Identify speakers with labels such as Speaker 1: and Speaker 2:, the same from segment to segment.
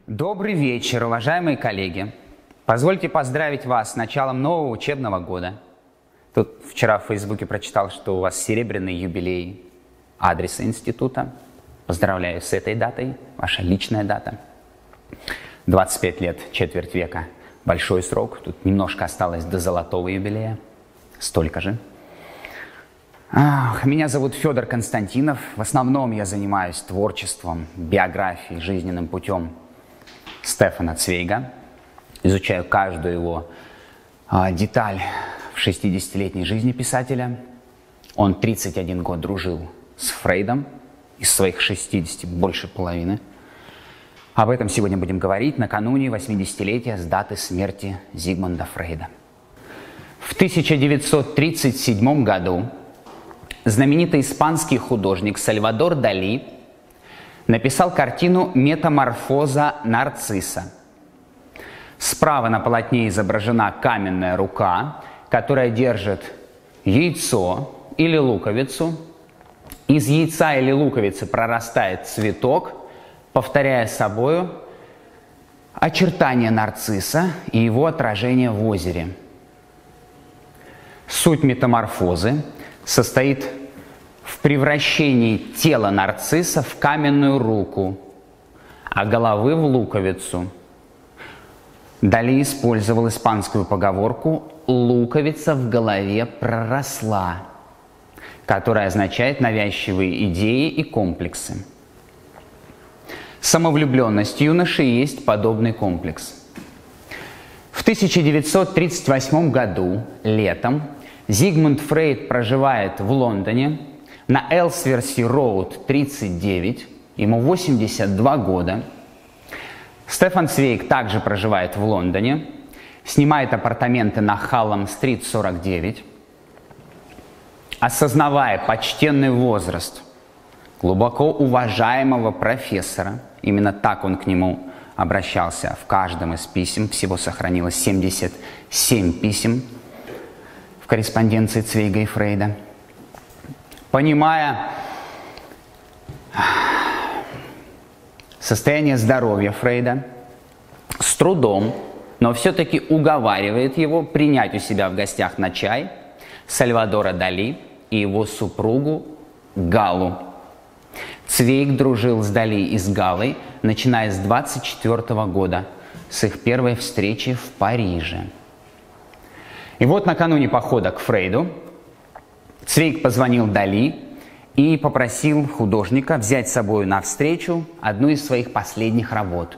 Speaker 1: Добрый вечер, уважаемые коллеги. Позвольте поздравить вас с началом нового учебного года. Тут вчера в Фейсбуке прочитал, что у вас серебряный юбилей адреса института. Поздравляю с этой датой, ваша личная дата. 25 лет, четверть века. Большой срок. Тут немножко осталось до золотого юбилея. Столько же. Меня зовут Федор Константинов. В основном я занимаюсь творчеством, биографией, жизненным путем Стефана Цвейга. Изучаю каждую его деталь в 60-летней жизни писателя. Он 31 год дружил с Фрейдом. Из своих 60 больше половины. Об этом сегодня будем говорить накануне 80-летия с даты смерти Зигмунда Фрейда. В 1937 году знаменитый испанский художник Сальвадор Дали написал картину «Метаморфоза нарцисса». Справа на полотне изображена каменная рука, которая держит яйцо или луковицу. Из яйца или луковицы прорастает цветок, повторяя собою очертания нарцисса и его отражение в озере. Суть метаморфозы состоит в превращении тела нарцисса в каменную руку, а головы в луковицу. Дали использовал испанскую поговорку «луковица в голове проросла», которая означает навязчивые идеи и комплексы. Самовлюбленность юноши есть подобный комплекс. В 1938 году, летом, Зигмунд Фрейд проживает в Лондоне на Элсверси-Роуд 39, ему 82 года. Стефан Цвейг также проживает в Лондоне, снимает апартаменты на Халлам-стрит 49. Осознавая почтенный возраст глубоко уважаемого профессора, именно так он к нему обращался в каждом из писем, всего сохранилось 77 писем в корреспонденции Цвейга и Фрейда. Понимая состояние здоровья Фрейда, с трудом, но все-таки уговаривает его принять у себя в гостях на чай Сальвадора Дали и его супругу Галу. Цвейг дружил с Дали и с Галой, начиная с 1924 года, с их первой встречи в Париже. И вот накануне похода к Фрейду Цвейг позвонил Дали и попросил художника взять с собой на встречу одну из своих последних работ.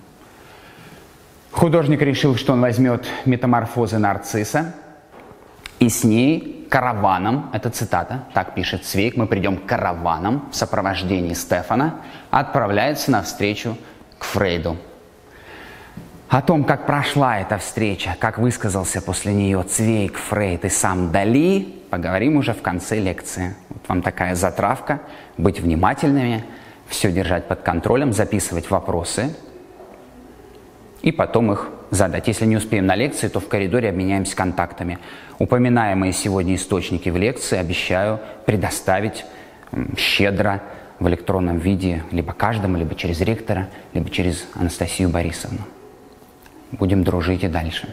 Speaker 1: Художник решил, что он возьмет «Метаморфозы нарцисса» и с ней караваном, это цитата, так пишет Цвейг, мы придем караваном в сопровождении Стефана, отправляется навстречу к Фрейду. О том, как прошла эта встреча, как высказался после нее Цвейг, Фрейд и сам Дали, поговорим уже в конце лекции. Вот вам такая затравка, быть внимательными, все держать под контролем, записывать вопросы и потом их задать. Если не успеем на лекции, то в коридоре обменяемся контактами. Упоминаемые сегодня источники в лекции обещаю предоставить щедро в электронном виде либо каждому, либо через ректора, либо через Анастасию Борисовну. Будем дружить и дальше.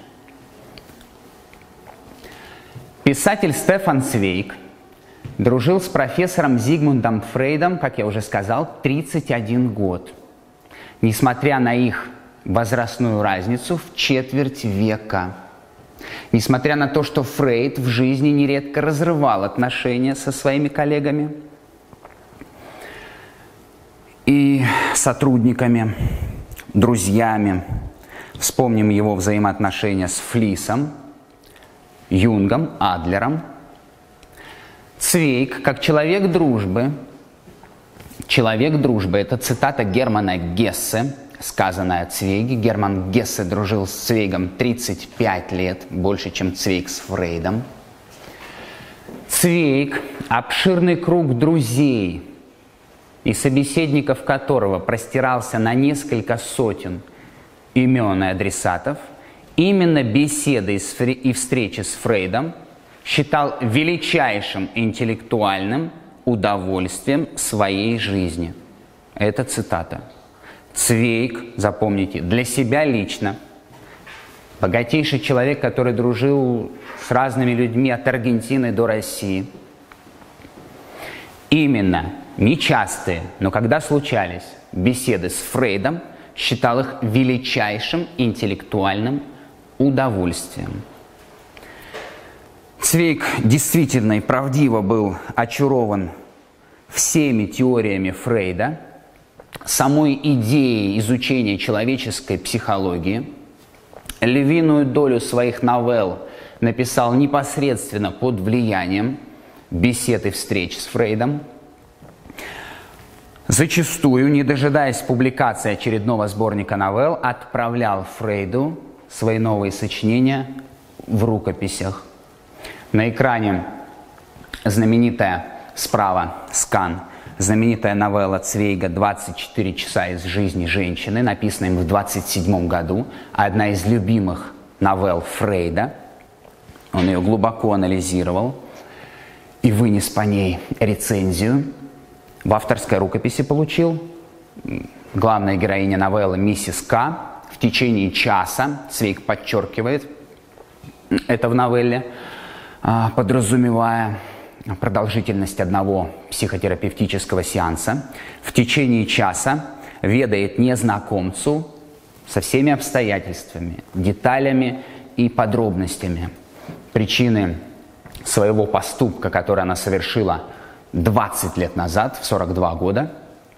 Speaker 1: Писатель Стефан Цвейг дружил с профессором Зигмундом Фрейдом, как я уже сказал, 31 год. Несмотря на их возрастную разницу в четверть века. Несмотря на то, что Фрейд в жизни нередко разрывал отношения со своими коллегами и сотрудниками, друзьями. Вспомним его взаимоотношения с Флисом, Юнгом, Адлером. Цвейг, как человек дружбы, это цитата Германа Гессе, сказанное о Цвейге. Герман Гессе дружил с Цвейгом 35 лет, больше, чем Цвейг с Фрейдом. Цвейг – обширный круг друзей и собеседников которого простирался на несколько сотен имен и адресатов, именно беседы и встречи с Фрейдом считал величайшим интеллектуальным удовольствием своей жизни. Это цитата. Цвейг, запомните, для себя лично, богатейший человек, который дружил с разными людьми от Аргентины до России, именно нечастые, но когда случались беседы с Фрейдом, считал их величайшим интеллектуальным удовольствием. Цвейг действительно и правдиво был очарован всеми теориями Фрейда, самой идеей изучения человеческой психологии. Львиную долю своих новелл написал непосредственно под влиянием бесед и встреч с Фрейдом. Зачастую, не дожидаясь публикации очередного сборника новелл, отправлял Фрейду свои новые сочинения в рукописях. На экране знаменитая справа скан, знаменитая новелла Цвейга «24 часа из жизни женщины», написанная им в 1927 году, одна из любимых новелл Фрейда. Он ее глубоко анализировал и вынес по ней рецензию. В авторской рукописи получил. Главная героиня новеллы миссис К. В течение часа, Цвейг подчеркивает это в новелле, подразумевая продолжительность одного психотерапевтического сеанса, в течение часа ведает незнакомцу со всеми обстоятельствами, деталями и подробностями причины своего поступка, который она совершила 20 лет назад, в 42 года.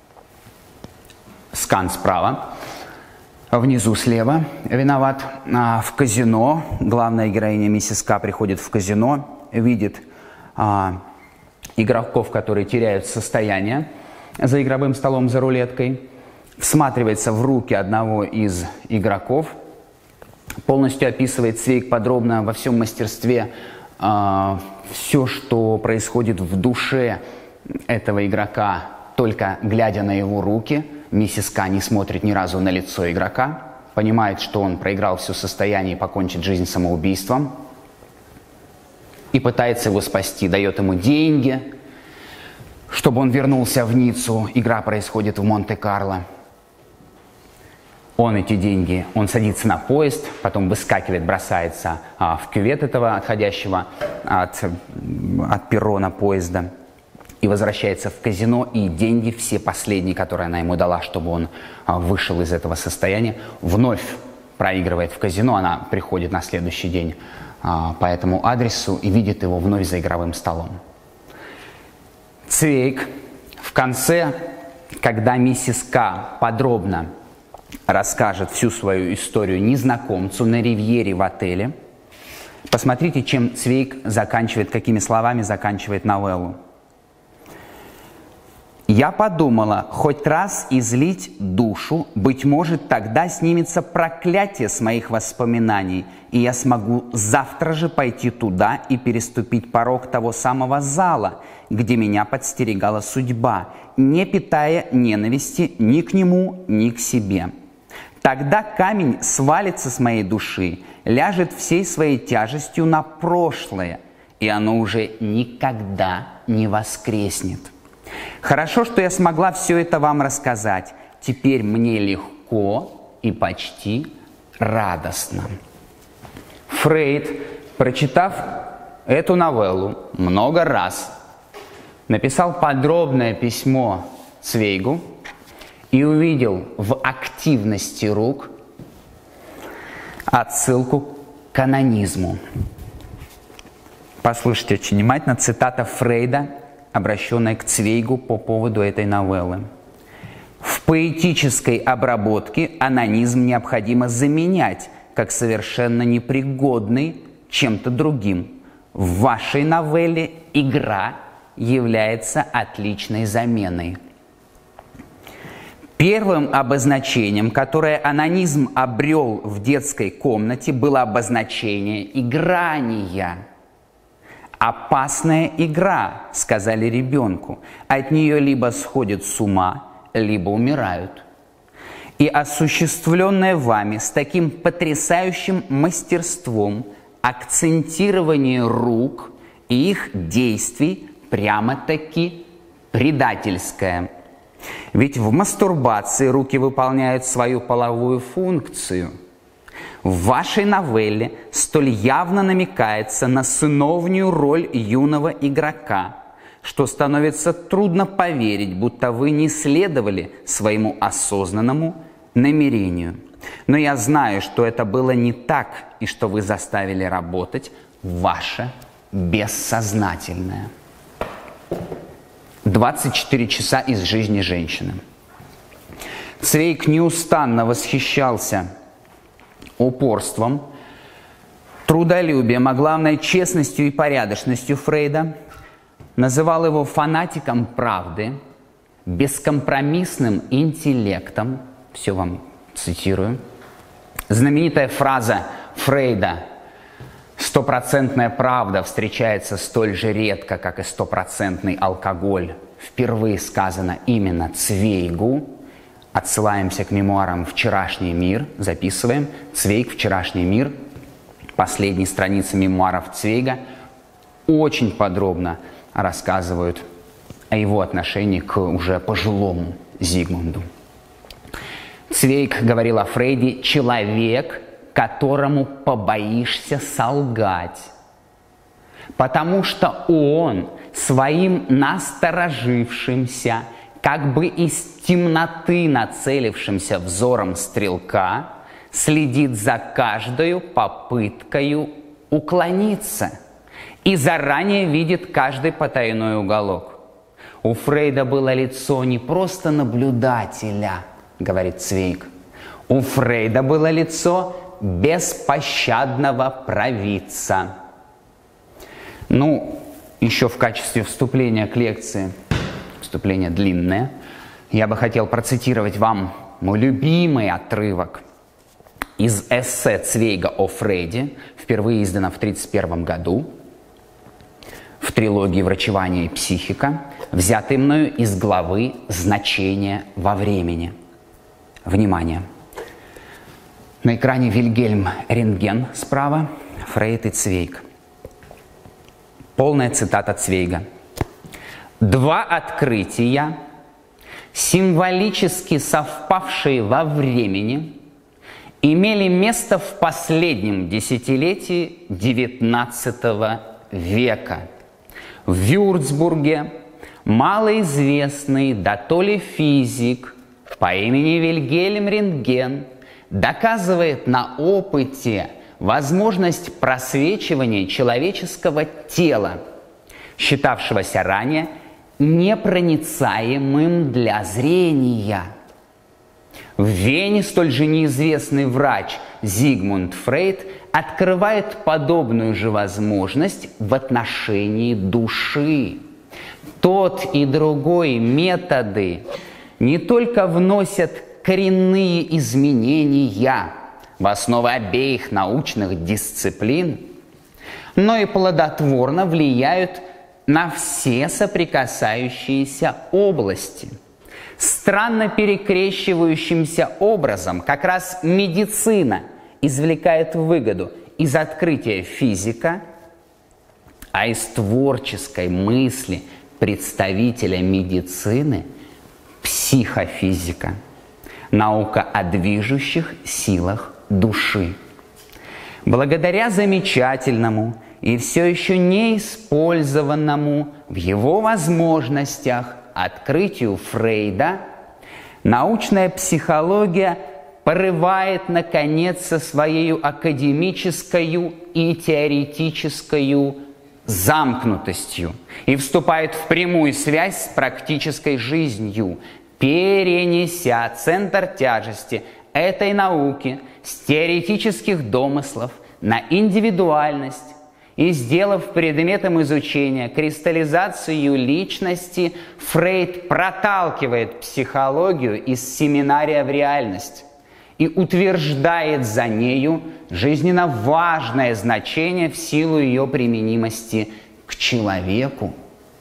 Speaker 1: Скан справа, внизу слева виноват. В казино, главная героиня миссис К приходит в казино, видит игроков, которые теряют состояние за игровым столом, за рулеткой, всматривается в руки одного из игроков, полностью описывает Цвейг подробно во всем мастерстве все, что происходит в душе этого игрока, только глядя на его руки. Миссис К не смотрит ни разу на лицо игрока, понимает, что он проиграл все состояние и покончит жизнь самоубийством, и пытается его спасти, дает ему деньги, чтобы он вернулся в Ниццу. Игра происходит в Монте-Карло. Он садится на поезд, потом выскакивает, бросается в кювет этого отходящего от перрона поезда и возвращается в казино, и деньги, все последние, которые она ему дала, чтобы он вышел из этого состояния, вновь проигрывает в казино. Она приходит на следующий день по этому адресу и видит его вновь за игровым столом. Цвейг в конце, когда миссис К подробно расскажет всю свою историю незнакомцу на ривьере в отеле, посмотрите, чем Цвейг заканчивает, какими словами заканчивает новеллу. «Я подумала, хоть раз излить душу, быть может, тогда снимется проклятие с моих воспоминаний, и я смогу завтра же пойти туда и переступить порог того самого зала, где меня подстерегала судьба, не питая ненависти ни к нему, ни к себе. Тогда камень свалится с моей души, ляжет всей своей тяжестью на прошлое, и оно уже никогда не воскреснет. Хорошо, что я смогла все это вам рассказать. Теперь мне легко и почти радостно». Фрейд, прочитав эту новеллу много раз, написал подробное письмо Цвейгу и увидел в активности рук отсылку к анонизму. Послушайте очень внимательно, цитата Фрейда, обращенная к Цвейгу по поводу этой новеллы. «В поэтической обработке анонизм необходимо заменять как совершенно непригодный чем-то другим. В вашей новелле игра является отличной заменой». Первым обозначением, которое анонизм обрел в детской комнате, было обозначение играния. «Опасная игра», — сказали ребенку. От нее либо сходят с ума, либо умирают. И осуществленное вами с таким потрясающим мастерством акцентирование рук и их действий прямо-таки предательское. Ведь в мастурбации руки выполняют свою половую функцию. В вашей новелле столь явно намекается на сыновнюю роль юного игрока, что становится трудно поверить, будто вы не следовали своему осознанному намерению. Но я знаю, что это было не так, и что вы заставили работать ваше бессознательное. 24 часа из жизни женщины. Цвейг неустанно восхищался упорством, трудолюбием, а главное честностью и порядочностью Фрейда, называл его фанатиком правды, бескомпромиссным интеллектом. Все вам цитирую. Знаменитая фраза Фрейда «Стопроцентная правда встречается столь же редко, как и стопроцентный алкоголь» впервые сказано именно Цвейгу. Отсылаемся к мемуарам «Вчерашний мир», записываем. Цвейг «Вчерашний мир», последней страницы мемуаров Цвейга, очень подробно рассказывают о его отношении к уже пожилому Зигмунду. Цвейг говорил о Фрейде «человек, которому побоишься солгать, потому что он своим насторожившимся, как бы из темноты нацелившимся взором стрелка следит за каждою попыткою уклониться и заранее видит каждый потайной уголок. У Фрейда было лицо не просто наблюдателя, говорит Цвейг, у Фрейда было лицо беспощадного провидца. Ну, еще в качестве вступления к лекции, вступление длинное, я бы хотел процитировать вам мой любимый отрывок из эссе Цвейга о Фрейде, впервые издано в 1931 году, в трилогии «Врачевание и психика», взятый мною из главы «Значение во времени». Внимание! На экране Вильгельм Рентген справа, Фрейд и Цвейг. Полная цитата Цвейга. «Два открытия, символически совпавшие во времени, имели место в последнем десятилетии XIX века. В Вюрцбурге малоизвестный дотоле физик по имени Вильгельм Рентген доказывает на опыте возможность просвечивания человеческого тела, считавшегося ранее непроницаемым для зрения. В Вене столь же неизвестный врач Зигмунд Фрейд открывает подобную же возможность в отношении души. Тот и другой методы не только вносят коренные изменения в основу обеих научных дисциплин, но и плодотворно влияют на все соприкасающиеся области. Странно перекрещивающимся образом как раз медицина извлекает выгоду из открытия физика, а из творческой мысли представителя медицины – психофизика, наука о движущих силах души. Благодаря замечательному и все еще неиспользованному в его возможностях открытию Фрейда, научная психология порывает, наконец, со своей академической и теоретической замкнутостью и вступает в прямую связь с практической жизнью, перенеся центр тяжести этой науки с теоретических домыслов на индивидуальность и сделав предметом изучения кристаллизацию личности, Фрейд проталкивает психологию из семинария в реальность и утверждает за нею жизненно важное значение в силу ее применимости к человеку.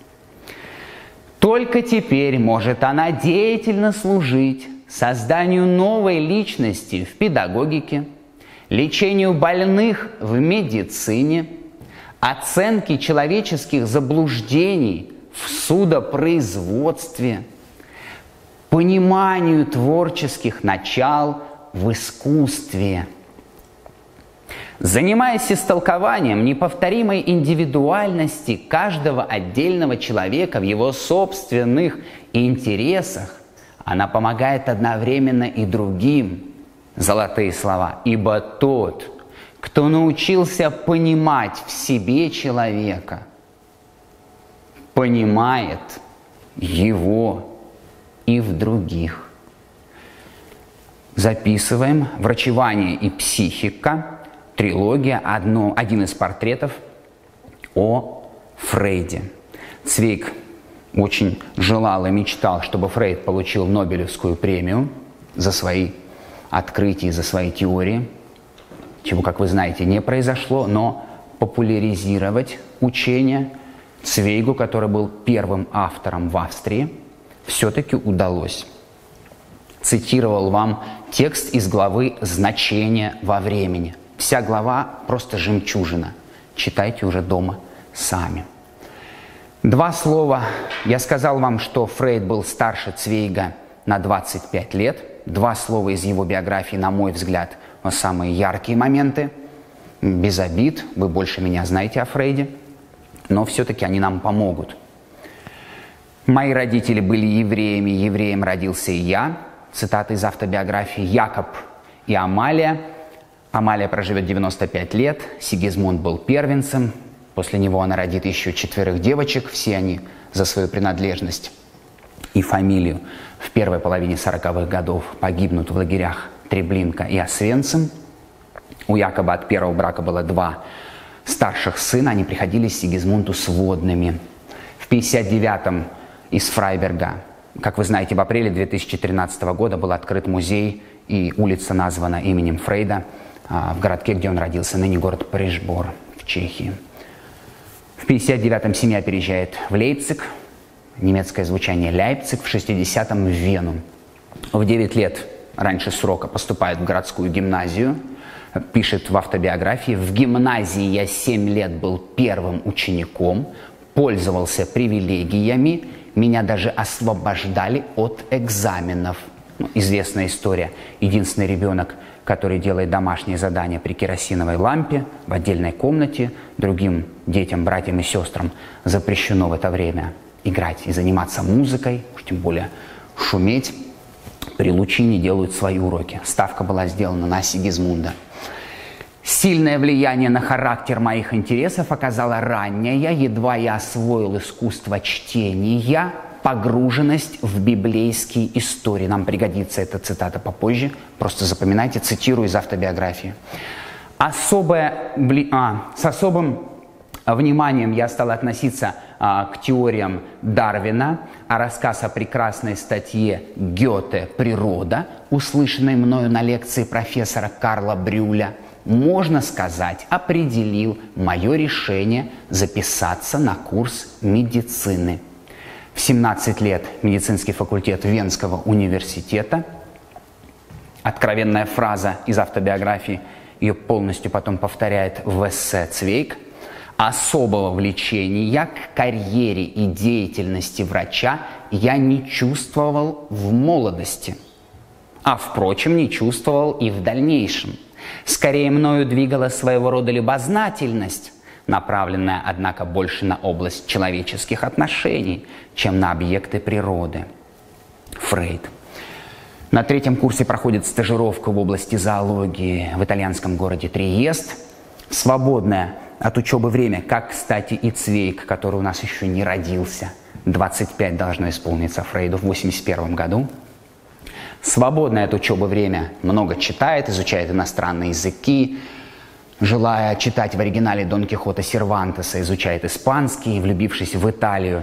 Speaker 1: Только теперь может она деятельно служить созданию новой личности в педагогике, лечению больных в медицине, оценке человеческих заблуждений в судопроизводстве, пониманию творческих начал в искусстве. Занимаясь истолкованием неповторимой индивидуальности каждого отдельного человека в его собственных интересах, она помогает одновременно и другим. Золотые слова. Ибо тот, кто научился понимать в себе человека, понимает его и в других. Записываем «Врачевание и психика», трилогия, один из портретов о Фрейде. Цвейг очень желал и мечтал, чтобы Фрейд получил Нобелевскую премию за свои открытия, за свои теории, чего, как вы знаете, не произошло, но популяризировать учение Цвейгу, который был первым автором в Австрии, все-таки удалось. Цитировал вам текст из главы «Значение во времени». Вся глава просто жемчужина. Читайте уже дома сами. Два слова. Я сказал вам, что Фрейд был старше Цвейга на 25 лет. Два слова из его биографии, на мой взгляд, самые яркие моменты. Без обид, вы больше меня знаете о Фрейде, но все-таки они нам помогут. Мои родители были евреями, евреем родился и я. Цитата из автобиографии. Якоб и Амалия. Амалия проживет 95 лет, Сигизмунд был первенцем, после него она родит еще 4 девочек, все они за свою принадлежность и фамилию в первой половине 40-х годов погибнут в лагерях Треблинка и Освенцим. У Якоба от первого брака было 2 старших сына, они приходились Сигизмунду сводными. В 59-м из Фрайберга, как вы знаете, в апреле 2013 года был открыт музей, и улица названа именем Фрейда, в городке, где он родился, ныне город Пришбор в Чехии. В 59-м семья переезжает в Лейпциг, немецкое звучание Ляйпциг, в 60-м в Вену. В 9 лет раньше срока поступает в городскую гимназию, пишет в автобиографии: «В гимназии я 7 лет был первым учеником, пользовался привилегиями, меня даже освобождали от экзаменов». Известная история. Единственный ребенок, который делает домашние задания при керосиновой лампе в отдельной комнате. Другим детям, братьям и сестрам запрещено в это время играть и заниматься музыкой, уж тем более шуметь. При лучине делают свои уроки. Ставка была сделана на Сигизмунда. Сильное влияние на характер моих интересов оказала ранняя, едва я освоил искусство чтения, погруженность в библейские истории. Нам пригодится эта цитата попозже. Просто запоминайте, цитирую из автобиографии. С особым вниманием я стал относиться к теориям Дарвина, а рассказ о прекрасной статье Гёте «Природа», услышанной мною на лекции профессора Карла Брюля, можно сказать, определил мое решение записаться на курс медицины. В 17 лет медицинский факультет Венского университета. Откровенная фраза из автобиографии, ее полностью потом повторяет в эссе Цвейг. Особого влечения к карьере и деятельности врача я не чувствовал в молодости, а, впрочем, не чувствовал и в дальнейшем. Скорее, мною двигала своего рода любознательность, направленная, однако, больше на область человеческих отношений, чем на объекты природы. Фрейд. На 3-м курсе проходит стажировку в области зоологии в итальянском городе Триест. Свободное от учебы время, как, кстати, и Цвейг, который у нас еще не родился. 25 должно исполниться Фрейду в 81 году. Свободное от учебы время много читает, изучает иностранные языки. Желая читать в оригинале Дон Кихота Сервантеса, изучает испанский, влюбившись в Италию,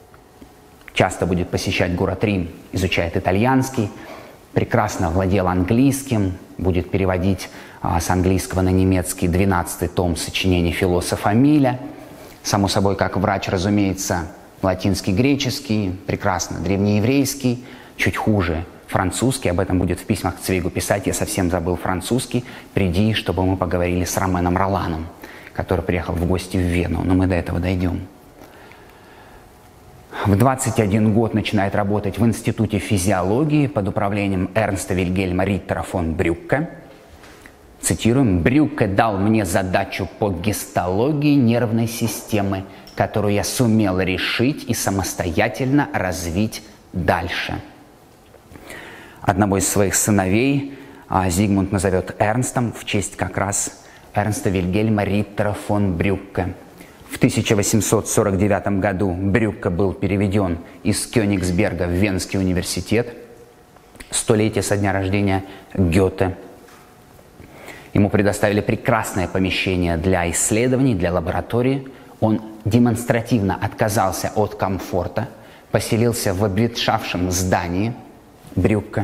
Speaker 1: часто будет посещать город Рим, изучает итальянский, прекрасно владел английским, будет переводить с английского на немецкий 12-й том сочинений философа Миля. Само собой, как врач, разумеется, латинский, греческий, прекрасно древнееврейский, чуть хуже французский, об этом будет в письмах к Цвейгу писать, я совсем забыл французский, приди, чтобы мы поговорили с Роменом Роланом, который приехал в гости в Вену, но мы до этого дойдем. В 21 год начинает работать в Институте физиологии под управлением Эрнста Вильгельма Риттера фон Брюгке. Цитируем: «Брюгке дал мне задачу по гистологии нервной системы, которую я сумел решить и самостоятельно развить дальше». Одного из своих сыновей Зигмунд назовет Эрнстом в честь как раз Эрнста Вильгельма Риттера фон Брюгке. В 1849 году Брюгке был переведен из Кёнигсберга в Венский университет, столетие со дня рождения Гёте. Ему предоставили прекрасное помещение для исследований, для лаборатории. Он демонстративно отказался от комфорта, поселился в обветшавшем здании Брюгке,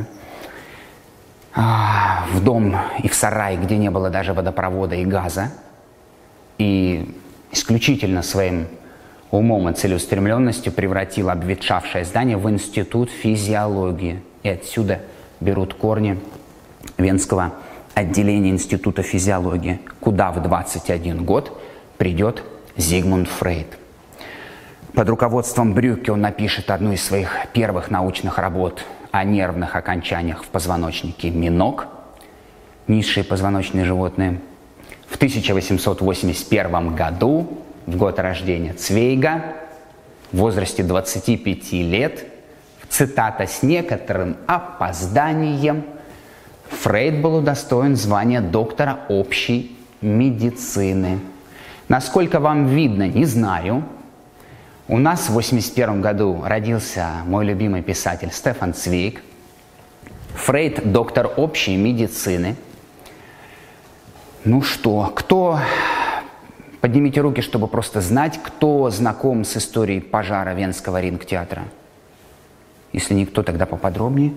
Speaker 1: в дом и в сарай, где не было даже водопровода и газа, и исключительно своим умом и целеустремленностью превратил обветшавшее здание в институт физиологии. И отсюда берут корни Венского отделения Института физиологии, куда в 21 год придет Зигмунд Фрейд. Под руководством Брюгке он напишет одну из своих первых научных работ о нервных окончаниях в позвоночнике миног, низшие позвоночные животные. В 1881 году, в год рождения Цвейга, в возрасте 25 лет, цитата: «С некоторым опозданием Фрейд был удостоен звания доктора общей медицины». Насколько вам видно, не знаю. У нас в 1981 году родился мой любимый писатель Стефан Цвейг. Фрейд – доктор общей медицины. Ну что, кто... Поднимите руки, чтобы просто знать, кто знаком с историей пожара Венского ринг-театра. Если никто, тогда поподробнее.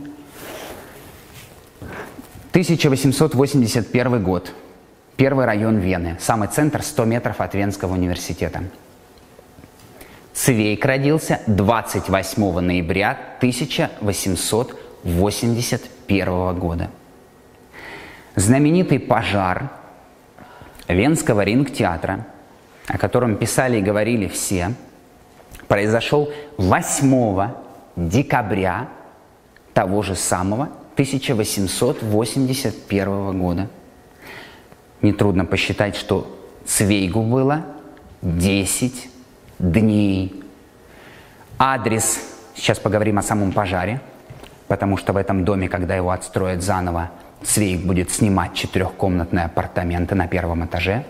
Speaker 1: 1881 год. Первый район Вены. Самый центр, 100 метров от Венского университета. Цвейг родился 28 ноября 1881 года. Знаменитый пожар Венского ринг-театра, о котором писали и говорили все, произошел 8 декабря того же самого 1881 года. Нетрудно посчитать, что Цвейгу было 10 дней. Адрес, сейчас поговорим о самом пожаре, потому что в этом доме, когда его отстроят заново, Цвейг будет снимать 4-комнатные апартаменты на 1-м этаже.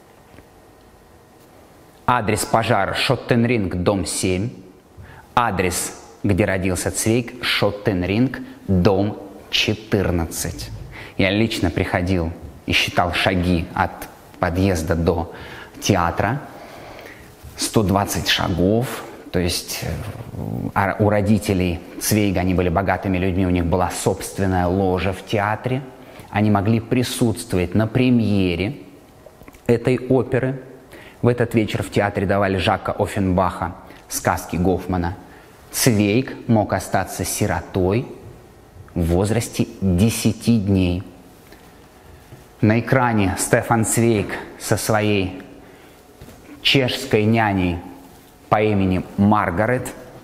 Speaker 1: Адрес пожара: Шоттенринг, дом 7. Адрес, где родился Цвейг: Шоттенринг, дом 14. Я лично приходил и считал шаги от подъезда до театра. 120 шагов. То есть у родителей Цвейга, они были богатыми людьми, у них была собственная ложа в театре. Они могли присутствовать на премьере этой оперы. В этот вечер в театре давали Жака Оффенбаха «Сказки Гофмана». Цвейг мог остаться сиротой в возрасте 10 дней. На экране Стефан Цвейг со своей чешской няней по имени Маргарет.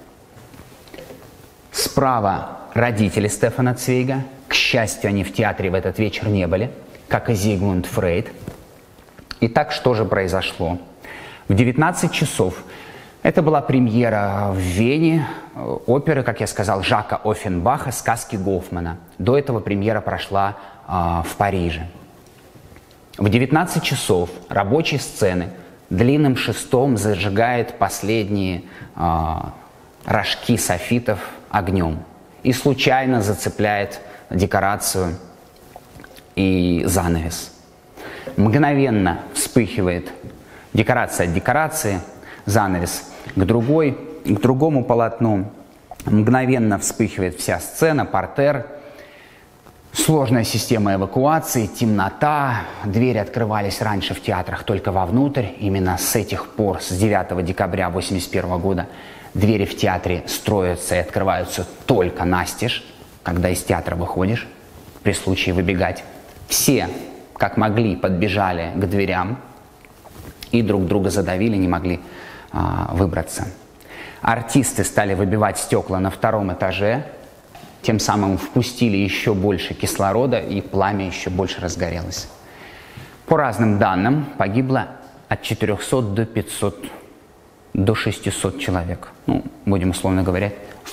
Speaker 1: Справа родители Стефана Цвейга. К счастью, они в театре в этот вечер не были, как и Зигмунд Фрейд. Итак, что же произошло? В 19 часов, это была премьера в Вене оперы, как я сказал, Жака Оффенбаха «Сказки Гофмана». До этого премьера прошла в Париже. В 19 часов рабочие сцены длинным шестом зажигает последние рожки софитов огнем и случайно зацепляет декорацию и занавес. Мгновенно вспыхивает декорация от декорации, занавес к другому полотну. Мгновенно вспыхивает вся сцена, партер. Сложная система эвакуации, темнота. Двери открывались раньше в театрах только вовнутрь. Именно с этих пор, с 9 декабря 1981 года, двери в театре строятся и открываются только настежь, когда из театра выходишь, при случае выбегать. Все, как могли, подбежали к дверям и друг друга задавили, не могли выбраться. Артисты стали выбивать стекла на втором этаже, тем самым впустили еще больше кислорода, и пламя еще больше разгорелось. По разным данным, погибло от 400 до 500, до 600 человек. Ну, будем условно говоря,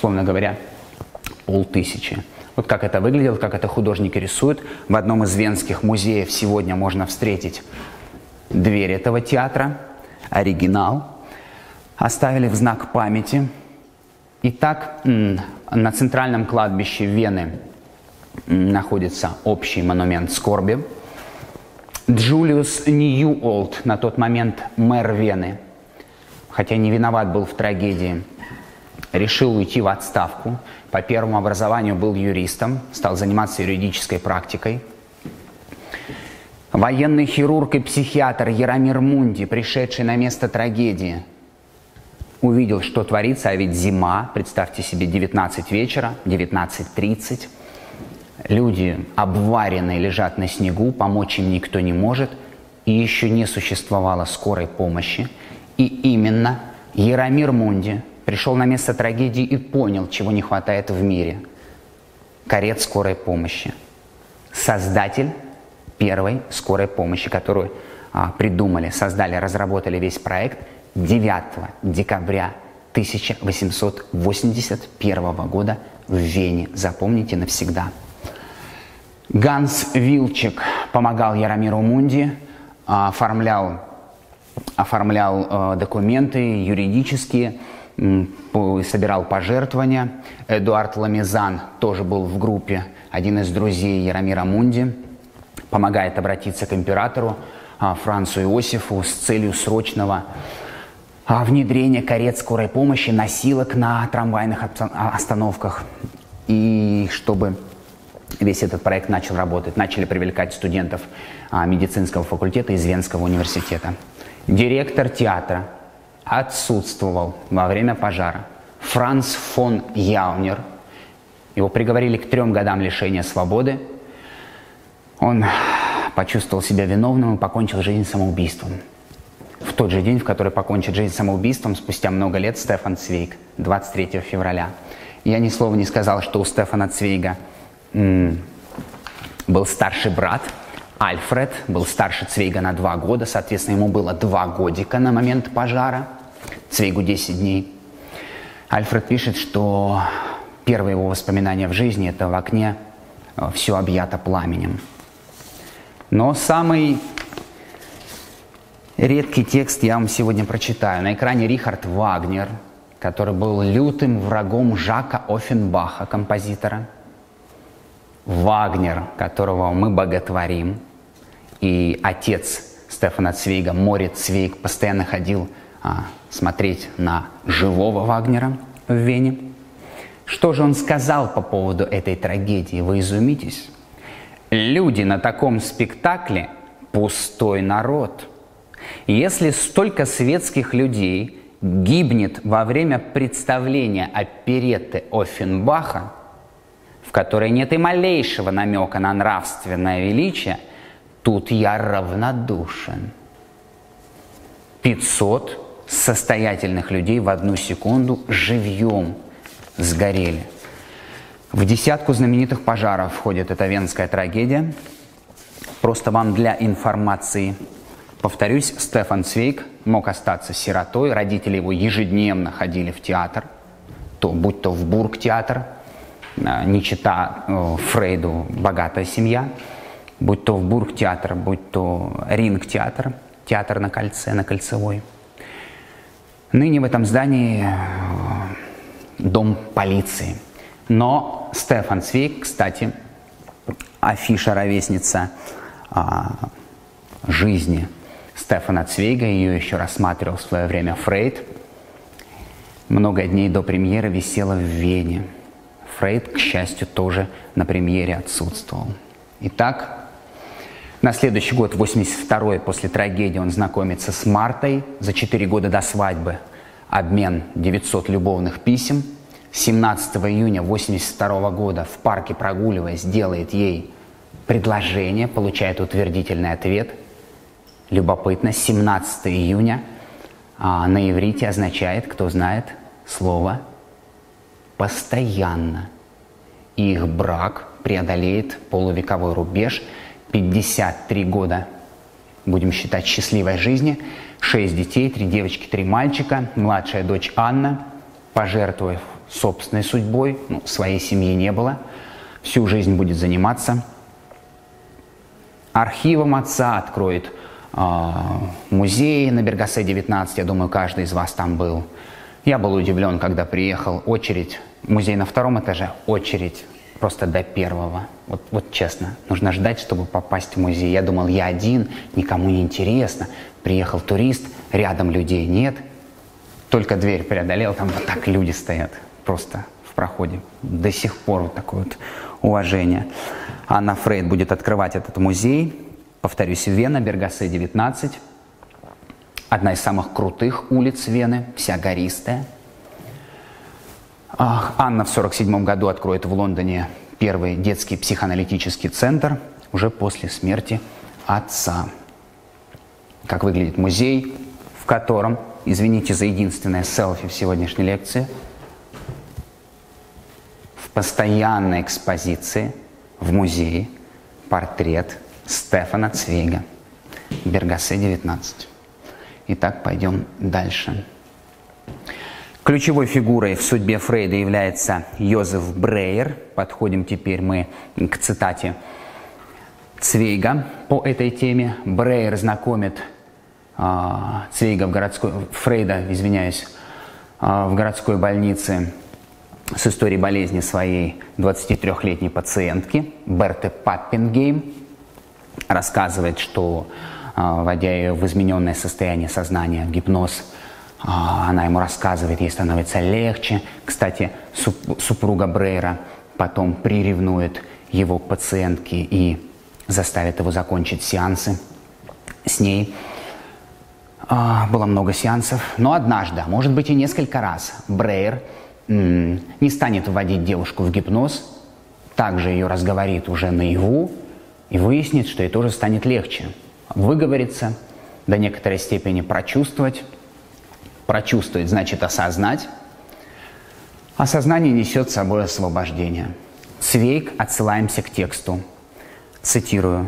Speaker 1: 500. Вот как это выглядело, как это художники рисуют. В одном из венских музеев сегодня можно встретить дверь этого театра, оригинал. Оставили в знак памяти. Итак, на центральном кладбище Вены находится общий монумент скорби. Джулиус Ньюолт, на тот момент мэр Вены, хотя не виноват был в трагедии, решил уйти в отставку. По первому образованию был юристом, стал заниматься юридической практикой. Военный хирург и психиатр Яромир Мунди, пришедший на место трагедии, увидел, что творится, а ведь зима, представьте себе, 19 вечера, 19:30. Люди обваренные лежат на снегу, помочь им никто не может, и еще не существовало скорой помощи. И именно Яромир Мунди пришел на место трагедии и понял, чего не хватает в мире. Карет скорой помощи. Создатель первой скорой помощи, которую придумали, создали, разработали весь проект 9 декабря 1881 года в Вене. Запомните навсегда. Ганс Вилчек помогал Яромиру Мунди, оформлял документы юридические, собирал пожертвования. Эдуард Ламезан тоже был в группе, один из друзей Яромира Мунди, помогает обратиться к императору Францу Иосифу с целью срочного внедрения карет скорой помощи, носилок на трамвайных остановках. И чтобы весь этот проект начал работать, начали привлекать студентов медицинского факультета из Венского университета. Директор театра отсутствовал во время пожара. Франц фон Яунер. Его приговорили к 3 годам лишения свободы. Он почувствовал себя виновным и покончил жизнь самоубийством. В тот же день, в который покончит жизнь самоубийством, спустя много лет, Стефан Цвейг, 23 февраля. Я ни слова не сказал, что у Стефана Цвейга был старший брат. Альфред был старше Цвейга на 2 года, соответственно, ему было 2 годика на момент пожара, Цвейгу 10 дней. Альфред пишет, что первые его воспоминания в жизни – это в окне все объято пламенем. Но самый редкий текст я вам сегодня прочитаю. На экране Рихард Вагнер, который был лютым врагом Жака Оффенбаха, композитора. Вагнер, которого мы боготворим, и отец Стефана Цвейга, Морец Цвейг, постоянно ходил смотреть на живого Вагнера в Вене. Что же он сказал по поводу этой трагедии? Вы изумитесь. Люди на таком спектакле – пустой народ. Если столько светских людей гибнет во время представления оперетты Оффенбаха, в которой нет и малейшего намека на нравственное величие, тут я равнодушен. 500 состоятельных людей в 1 секунду живьем сгорели. В десятку знаменитых пожаров входит эта венская трагедия. Просто вам для информации повторюсь, Стефан Цвейг мог остаться сиротой. Родители его ежедневно ходили в театр, будь то в Бургтеатр, не чита Фрейду «Богатая семья», будь то в Бургтеатр, будь то Рингтеатр, театр на Кольце, на Кольцевой. Ныне в этом здании дом полиции. Но Стефан Цвейг, кстати, афиша ровесница жизни Стефана Цвейга, ее еще рассматривал в свое время Фрейд. Много дней до премьеры висела в Вене. Фрейд, к счастью, тоже на премьере отсутствовал. Итак, на следующий год, 82-й, после трагедии, он знакомится с Мартой. За 4 года до свадьбы обмен 900 любовных писем. 17 июня 82 года в парке, прогуливаясь, делает ей предложение, получает утвердительный ответ. Любопытно, 17 июня на иврите означает, кто знает, слово «постоянно». И их брак преодолеет полувековой рубеж, 53 года, будем считать, счастливой жизни, 6 детей, 3 девочки, 3 мальчика, младшая дочь Анна, пожертвовав собственной судьбой, своей семьи не было, всю жизнь будет заниматься архивом отца, откроет музей на Бергасе 19, я думаю, каждый из вас там был. Я был удивлен, когда приехал, очередь, музей на 2-м этаже, очередь просто до 1-го. Вот честно, нужно ждать, чтобы попасть в музей. Я думал, я один, никому не интересно. Приехал турист, рядом людей нет. Только дверь преодолел, там вот так люди стоят просто в проходе. До сих пор вот такое вот уважение. Анна Фрейд будет открывать этот музей. Повторюсь, Вена, Бергасе 19. Одна из самых крутых улиц Вены, вся гористая. Анна в 1947 году откроет в Лондоне первый детский психоаналитический центр, уже после смерти отца. Как выглядит музей, в котором, извините за единственное селфи в сегодняшней лекции, в постоянной экспозиции в музее портрет Стефана Цвейга, Бергасе 19. Итак, пойдем дальше. Ключевой фигурой в судьбе Фрейда является Йозеф Брейер. Подходим теперь мы к цитате Цвейга по этой теме. Брейер знакомит Цвейга Фрейда, в городской больнице с историей болезни своей 23-летней пациентки Берты Паппенгейм. Рассказывает, что, вводя ее в измененное состояние сознания, в гипноз, она ему рассказывает, ей становится легче. Кстати, супруга Брейера потом приревнует его к пациентке и заставит его закончить сеансы с ней. Было много сеансов, но однажды, а может быть и несколько раз, Брейер не станет вводить девушку в гипноз, также ее разговорит уже наяву и выяснит, что ей тоже станет легче. Выговориться, до некоторой степени прочувствовать. Прочувствовать значит осознать. Осознание несет с собой освобождение. Цвейг, отсылаемся к тексту. Цитирую.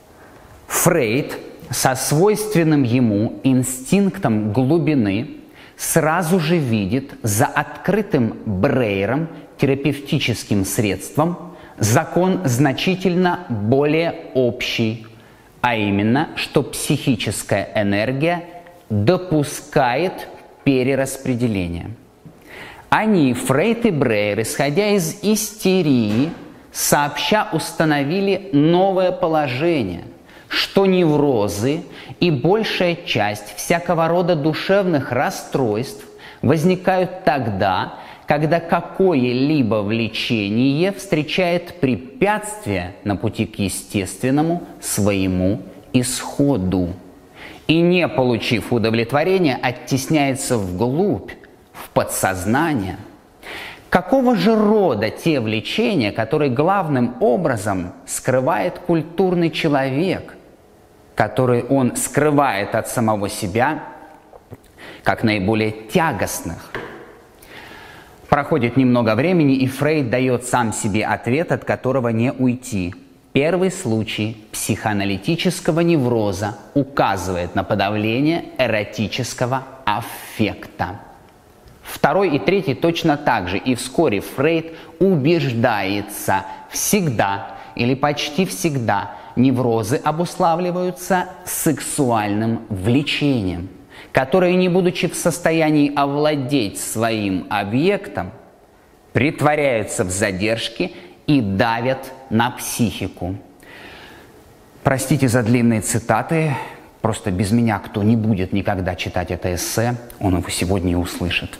Speaker 1: Фрейд со свойственным ему инстинктом глубины сразу же видит за открытым Брейером терапевтическим средством закон значительно более общий, а именно, что психическая энергия допускает перераспределение. Они, Фрейд и Брейер, исходя из истерии, сообща установили новое положение, что неврозы и большая часть всякого рода душевных расстройств возникают тогда, когда какое-либо влечение встречает препятствие на пути к естественному своему исходу и, не получив удовлетворения, оттесняется вглубь, в подсознание. Какого же рода те влечения, которые главным образом скрывает культурный человек, которые он скрывает от самого себя как наиболее тягостных? Проходит немного времени, и Фрейд дает сам себе ответ, от которого не уйти. Первый случай психоаналитического невроза указывает на подавление эротического аффекта. Второй и третий точно так же, и вскоре Фрейд убеждается: всегда или почти всегда неврозы обуславливаются сексуальным влечением, которое, не будучи в состоянии овладеть своим объектом, притворяются в задержке и давят на психику. Простите за длинные цитаты, просто без меня кто не будет никогда читать это эссе, он его сегодня и услышит.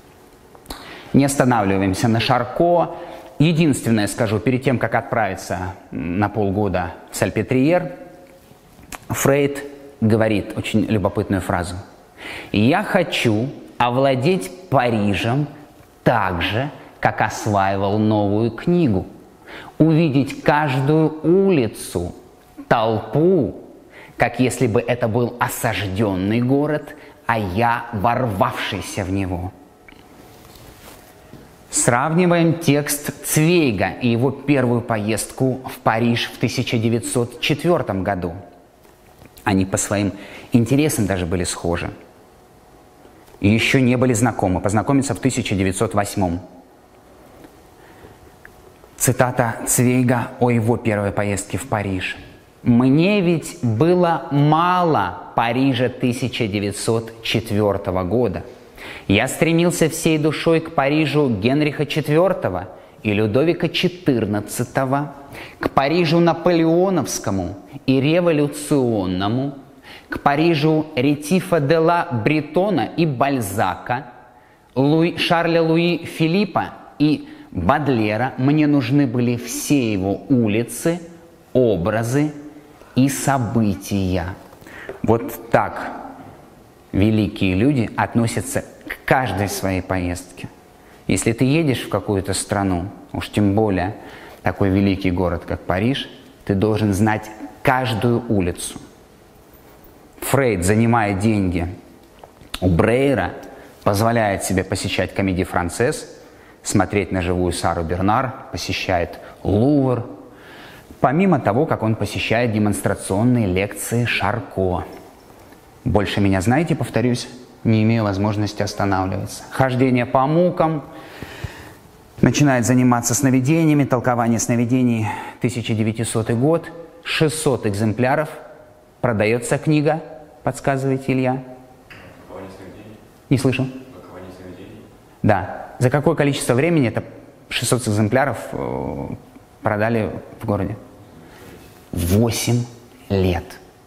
Speaker 1: Не останавливаемся на Шарко. Единственное скажу, перед тем, как отправиться на полгода в Сальпетриер, Фрейд говорит очень любопытную фразу. «Я хочу овладеть Парижем так же, как осваивал новую книгу, увидеть каждую улицу, толпу, как если бы это был осажденный город, а я ворвавшийся в него». Сравниваем текст Цвейга и его первую поездку в Париж в 1904 году. Они по своим интересам даже были схожи. И еще не были знакомы. Познакомиться в 1908. Цитата Цвейга о его первой поездке в Париж. «Мне ведь было мало Парижа 1904 года. Я стремился всей душой к Парижу Генриха IV и Людовика XIV, к Парижу наполеоновскому и революционному, к Парижу Ретифа де ла Бретона и Бальзака, Шарля Луи Филиппа и Бадлера. Мне нужны были все его улицы, образы и события». Вот так великие люди относятся к каждой своей поездке. Если ты едешь в какую-то страну, уж тем более такой великий город, как Париж, ты должен знать каждую улицу. Фрейд, занимая деньги у Брейра, позволяет себе посещать Комедий Францез, смотреть на живую Сару Бернар, посещает Лувр, помимо того, как он посещает демонстрационные лекции Шарко. Больше меня знаете, повторюсь, не имею возможности останавливаться. Хождение по мукам, начинает заниматься сновидениями, толкование сновидений, 1900 год, 600 экземпляров, продается книга, подсказываете, Илья?
Speaker 2: Толкование сновидений?
Speaker 1: Не слышу.
Speaker 2: Толкование сновидений?
Speaker 1: Да. За какое количество времени это 600 экземпляров продали в городе? 8 лет.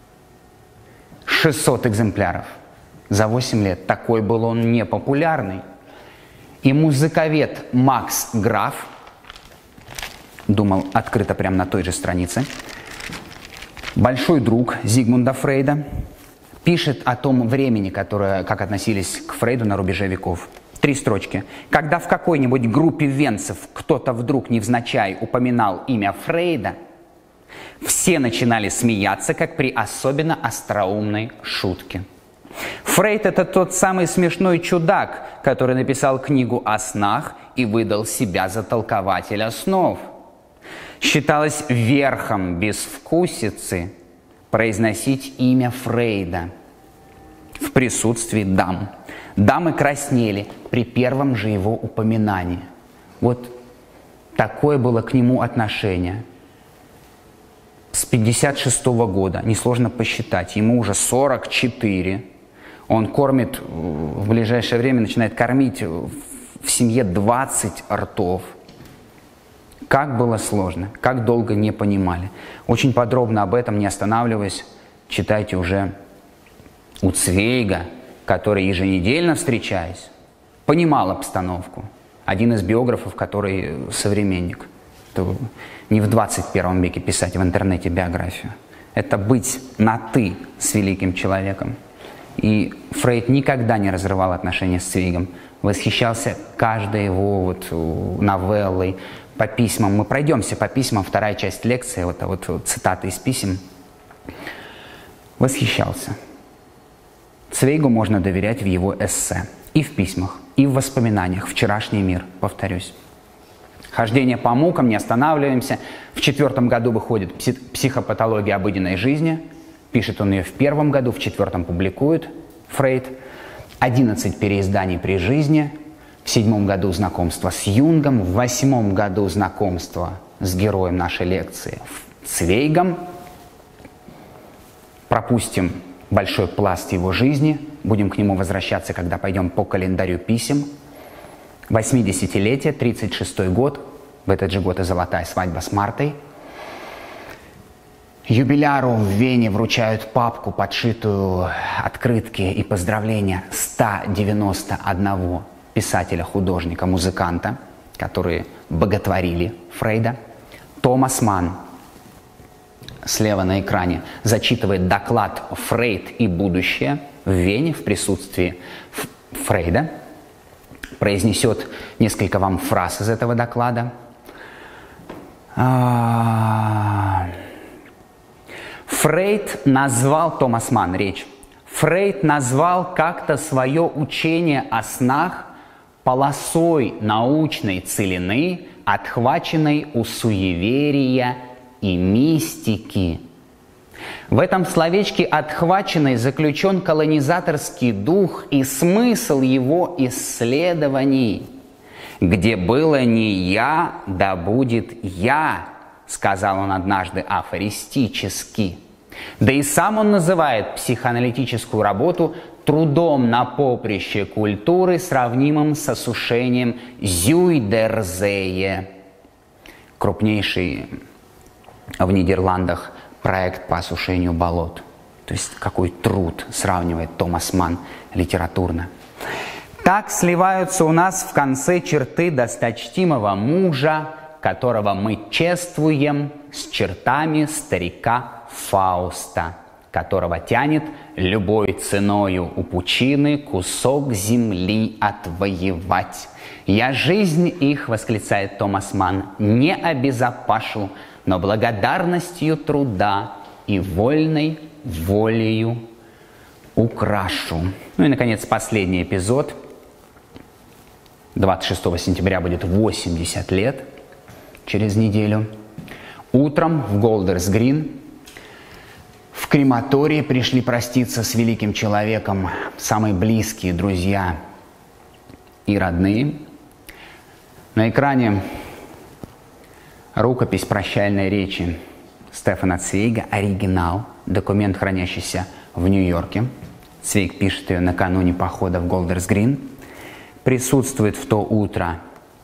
Speaker 1: 600 экземпляров за 8 лет. Такой был он непопулярный. И музыковед Макс Граф, думал, открыто прямо на той же странице, большой друг Зигмунда Фрейда, пишет о том времени, как относились к Фрейду на рубеже веков. 3 строчки. Когда в какой-нибудь группе венцев кто-то вдруг невзначай упоминал имя Фрейда, все начинали смеяться, как при особенно остроумной шутке. Фрейд – это тот самый смешной чудак, который написал книгу о снах и выдал себя за толкователя снов. Считалось верхом безвкусицы произносить имя Фрейда в присутствии дам. Дамы краснели при первом же его упоминании. Вот такое было к нему отношение. С 1956 года, несложно посчитать, ему уже 44. Он кормит, в ближайшее время начинает кормить в семье 20 ртов. Как было сложно, как долго не понимали. Очень подробно об этом, не останавливаясь, читайте уже у Цвейга, который, еженедельно встречаясь, понимал обстановку. Один из биографов, который современник. Это не в 21 веке писать в интернете биографию. Это быть на «ты» с великим человеком. И Фрейд никогда не разрывал отношения с Цвейгом. Восхищался каждой его новеллой, по письмам. Мы пройдемся по письмам, 2-я часть лекции, цитаты из писем. Восхищался. Цвейгу можно доверять в его эссе. И в письмах, и в воспоминаниях. «Вчерашний мир», повторюсь. «Хождение по мукам», не останавливаемся. В 4-м году выходит «Психопатология обыденной жизни». Пишет он ее в 1-м году, в 4-м публикует Фрейд. 11 переизданий при жизни. В 7-м году знакомство с Юнгом. В 8-м году знакомство с героем нашей лекции Цвейгом. Пропустим большой пласт его жизни. Будем к нему возвращаться, когда пойдем по календарю писем. 80-летие, 36-й год. В этот же год и золотая свадьба с Мартой. Юбиляру в Вене вручают папку, подшитую открытки и поздравления 191 писателя, художника, музыканта, которые боготворили Фрейда. Томас Манн, слева на экране, зачитывает доклад «Фрейд и будущее» в Вене в присутствии Фрейда. Произнесет несколько вам фраз из этого доклада. Фрейд назвал, Томас Манн, речь, Фрейд назвал как-то свое учение о снах полосой научной целины, отхваченной у суеверия и мистики. В этом словечке «отхваченный» заключен колонизаторский дух и смысл его исследований. «Где было не я, да будет я», сказал он однажды афористически. Да и сам он называет психоаналитическую работу трудом на поприще культуры, сравнимым с осушением Зюйдерзее, крупнейший в Нидерландах проект по осушению болот. То есть какой труд, сравнивает Томас Манн литературно. Так сливаются у нас в конце черты досточтимого мужа, которого мы чествуем, с чертами старика Фауста, которого тянет любой ценою у пучины кусок земли отвоевать. «Я жизнь их, — восклицает Томас Манн, — не обезопашу, но благодарностью труда и вольной волею украшу». Ну и, наконец, последний эпизод. 26 сентября будет 80 лет, через неделю. Утром в Голдерс-Грин в крематории пришли проститься с великим человеком самые близкие друзья и родные. На экране рукопись прощальной речи Стефана Цвейга, оригинал, документ, хранящийся в Нью-Йорке. Цвейг пишет ее накануне похода в Голдерс-Грин. Присутствует в то утро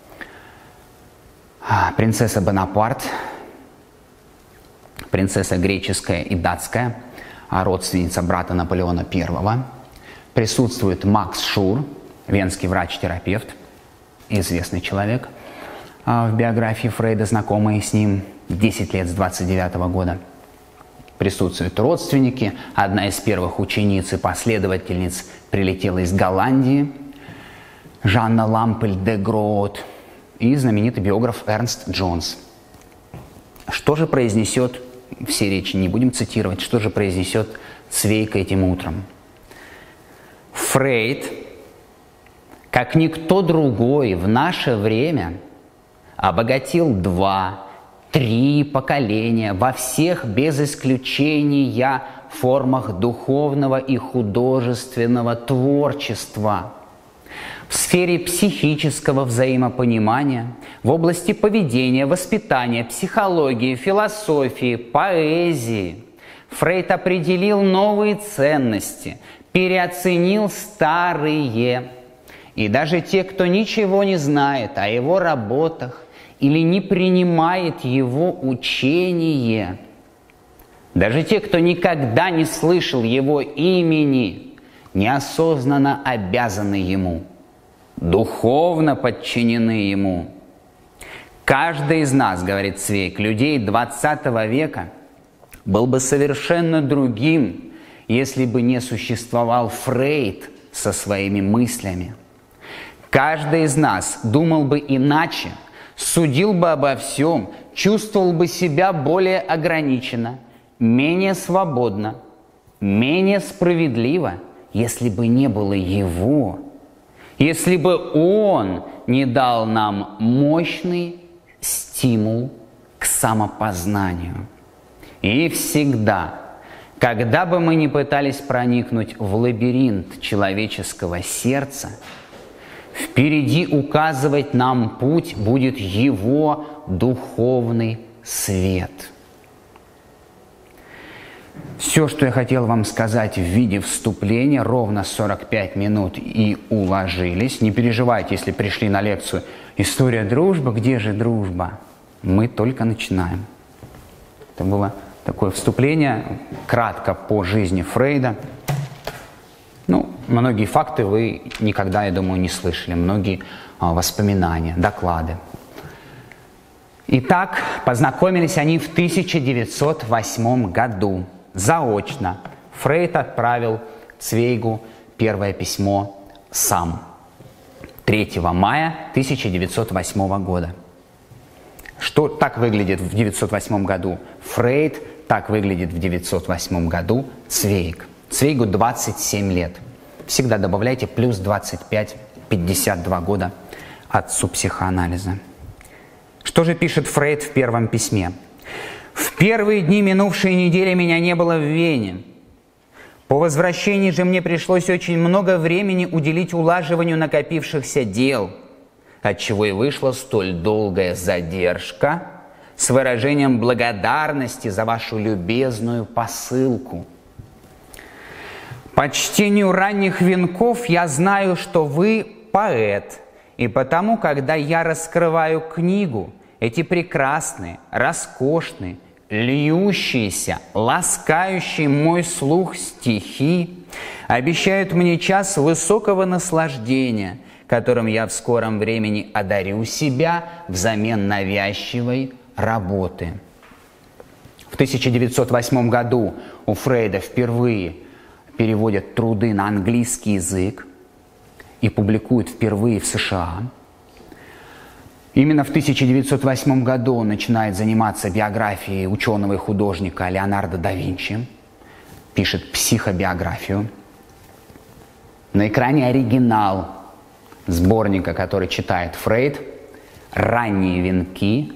Speaker 1: принцесса Бонапарт, принцесса греческая и датская, родственница брата Наполеона I. Присутствует Макс Шур, венский врач-терапевт, известный человек в биографии Фрейда, знакомый с ним 10 лет с 29 года. Присутствуют родственники. Одна из первых учениц и последовательниц прилетела из Голландии, Жанна Лампель де Гроот, и знаменитый биограф Эрнст Джонс. Что же произнесет, все речи не будем цитировать, что же произнесет Цвейг этим утром? Фрейд, как никто другой в наше время, обогатил 2-3 поколения во всех без исключения формах духовного и художественного творчества, в сфере психического взаимопонимания, в области поведения, воспитания, психологии, философии, поэзии. Фрейд определил новые ценности, переоценил старые. И даже те, кто ничего не знает о его работах или не принимает его учение, даже те, кто никогда не слышал его имени, неосознанно обязаны ему, духовно подчинены ему. Каждый из нас, говорит Цвейг, людей 20 века, был бы совершенно другим, если бы не существовал Фрейд со своими мыслями. Каждый из нас думал бы иначе, судил бы обо всем, чувствовал бы себя более ограниченно, менее свободно, менее справедливо, если бы не было его, если бы он не дал нам мощный стимул к самопознанию. И всегда, когда бы мы ни пытались проникнуть в лабиринт человеческого сердца, впереди указывать нам путь будет его духовный свет. Все, что я хотел вам сказать в виде вступления, ровно 45 минут и уложились. Не переживайте, если пришли на лекцию «История дружбы», где же дружба? Мы только начинаем. Это было такое вступление, кратко по жизни Фрейда. Многие факты вы никогда, я думаю, не слышали, многие воспоминания, доклады. Итак, познакомились они в 1908 году. Заочно Фрейд отправил Цвейгу первое письмо сам 3 мая 1908 года. Что так выглядит в 1908 году Фрейд, так выглядит в 1908 году Цвейг. Цвейгу 27 лет. Всегда добавляйте плюс 25 52 года отцу психоанализа. Что же пишет Фрейд в первом письме? «В первые дни минувшей недели меня не было в Вене. По возвращении же мне пришлось очень много времени уделить улаживанию накопившихся дел, отчего и вышла столь долгая задержка с выражением благодарности за вашу любезную посылку. По чтению ранних венков я знаю, что вы поэт, и потому, когда я раскрываю книгу, эти прекрасные, роскошные, льющиеся, ласкающие мой слух стихи обещают мне час высокого наслаждения, которым я в скором времени одарю себя взамен навязчивой работы». В 1908 году у Фрейда впервые переводят труды на английский язык и публикуют впервые в США. Именно в 1908 году он начинает заниматься биографией ученого и художника Леонардо да Винчи, пишет психобиографию. На экране оригинал сборника, который читает Фрейд, «Ранние венки»,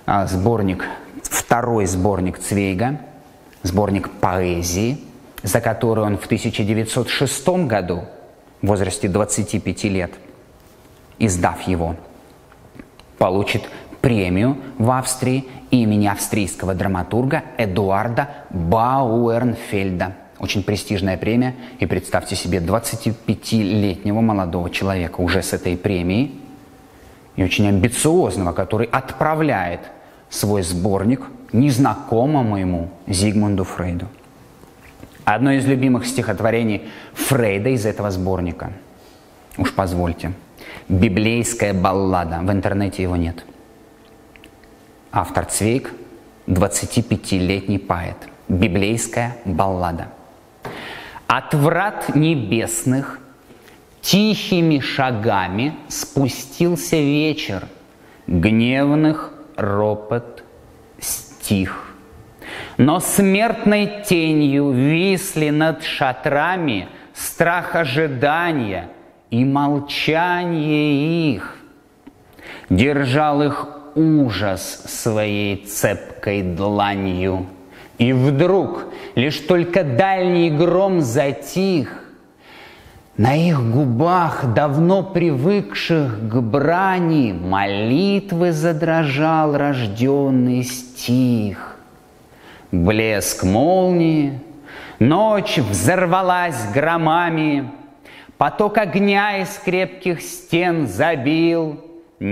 Speaker 1: второй сборник Цвейга, сборник поэзии, за который он в 1906 году, в возрасте 25 лет, издав его, получит премию в Австрии имени австрийского драматурга Эдуарда Бауэрнфельда. Очень престижная премия. И представьте себе 25-летнего молодого человека уже с этой премией, и очень амбициозного, который отправляет свой сборник незнакомому ему Зигмунду Фрейду. Одно из любимых стихотворений Фрейда из этого сборника, уж позвольте, «Библейская баллада». В интернете его нет. Автор Цвейг, 25-летний поэт. «Библейская баллада». «От врат небесных тихими шагами спустился вечер, гневных ропот стих. Но смертной тенью висли над шатрами страх ожидания и молчание их. Держал их ужас своей цепкой дланью. И вдруг лишь только дальний гром затих. На их губах, давно привыкших к брани, молитвы задрожал рожденный стих. Блеск молнии, ночь взорвалась громами, поток огня из крепких стен забил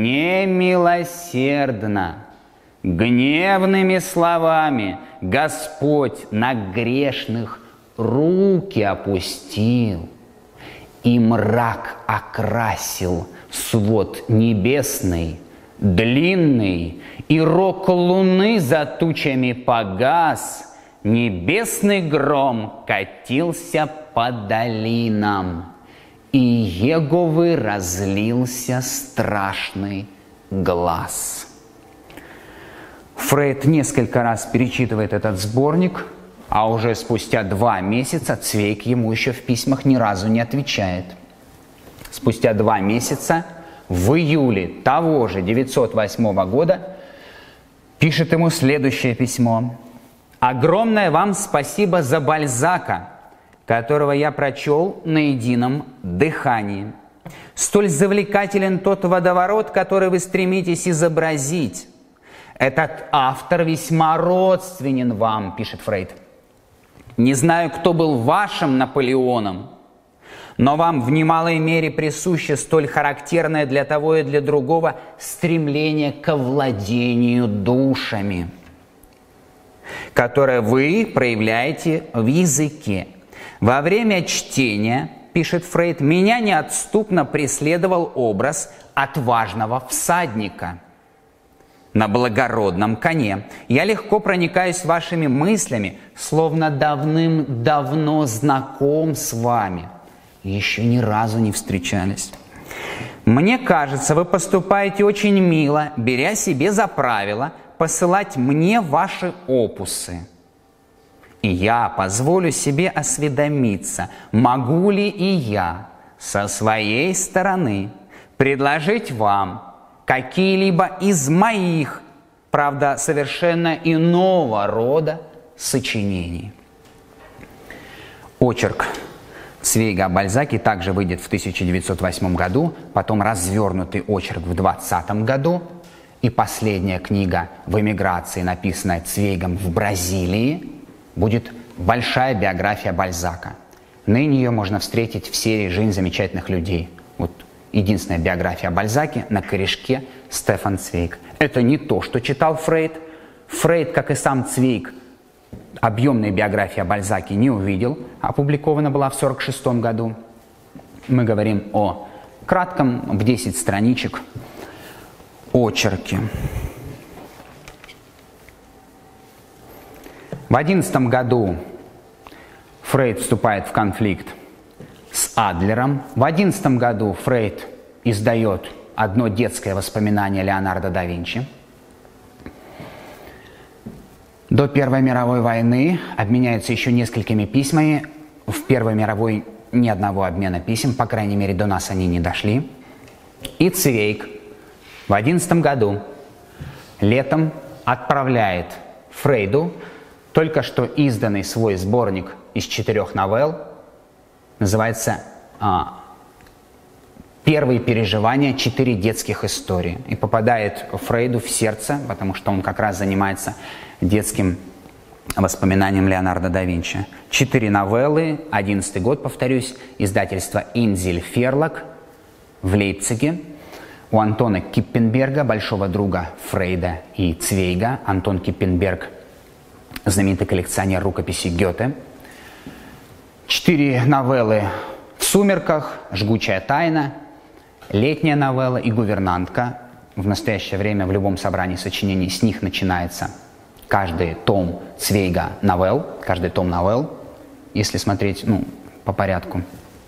Speaker 1: немилосердно. Гневными словами Господь на грешных руки опустил, и мрак окрасил свод небесный, длинный, и рог луны за тучами погас, небесный гром катился по долинам, и Еговы разлился страшный глас. Фрейд несколько раз перечитывает этот сборник, а уже спустя 2 месяца Цвейг ему еще в письмах ни разу не отвечает. Спустя 2 месяца, в июле того же 908 года, пишет ему следующее письмо. «Огромное вам спасибо за Бальзака, которого я прочел на едином дыхании. Столь завлекателен тот водоворот, который вы стремитесь изобразить. Этот автор весьма родственен вам», пишет Фрейд. «Не знаю, кто был вашим Наполеоном, но вам в немалой мере присуще столь характерное для того и для другого стремление к овладению душами, которое вы проявляете в языке. Во время чтения, пишет Фрейд, меня неотступно преследовал образ отважного всадника на благородном коне. Я легко проникаюсь вашими мыслями, словно давным-давно знаком с вами. Еще ни разу не встречались. Мне кажется, вы поступаете очень мило, беря себе за правило посылать мне ваши опусы. И я позволю себе осведомиться, могу ли и я со своей стороны предложить вам какие-либо из моих, правда, совершенно иного рода сочинений. Очерк Цвейга о Бальзаке также выйдет в 1908 году, потом развернутый очерк в 2020 году и последняя книга в эмиграции, написанная Цвейгом в Бразилии, будет большая биография Бальзака. Ныне ее можно встретить в серии «Жизнь замечательных людей». Вот единственная биография о Бальзаке на корешке Стефан Цвейг. Это не то, что читал Фрейд. Фрейд, как и сам Цвейг, объемной биографии о Бальзаке не увидел. Опубликована была в 1946 году. Мы говорим о кратком, в 10 страничек, очерке. В 1911 году Фрейд вступает в конфликт с Адлером. В 1911 году Фрейд издает одно детское воспоминание Леонардо да Винчи. До Первой мировой войны обменяются еще несколькими письмами. В Первой мировой ни одного обмена писем, по крайней мере, до нас они не дошли. И Цвейг в 1911 году летом отправляет Фрейду только что изданный свой сборник из 4 новелл, называется «Первые переживания. 4 детских истории». И попадает Фрейду в сердце, потому что он как раз занимается детским воспоминанием Леонардо да Винчи. 4 новеллы, 11 год, повторюсь, издательство «Инзель Ферлаг» в Лейпциге. У Антона Киппенберга, большого друга Фрейда и Цвейга. Антон Киппенберг – знаменитый коллекционер рукописей Гёте. 4 новеллы «В сумерках», «Жгучая тайна», «Летняя новелла» и «Гувернантка». В настоящее время в любом собрании сочинений с них начинается каждый том Цвейга новелл, каждый том новелл, если смотреть по порядку.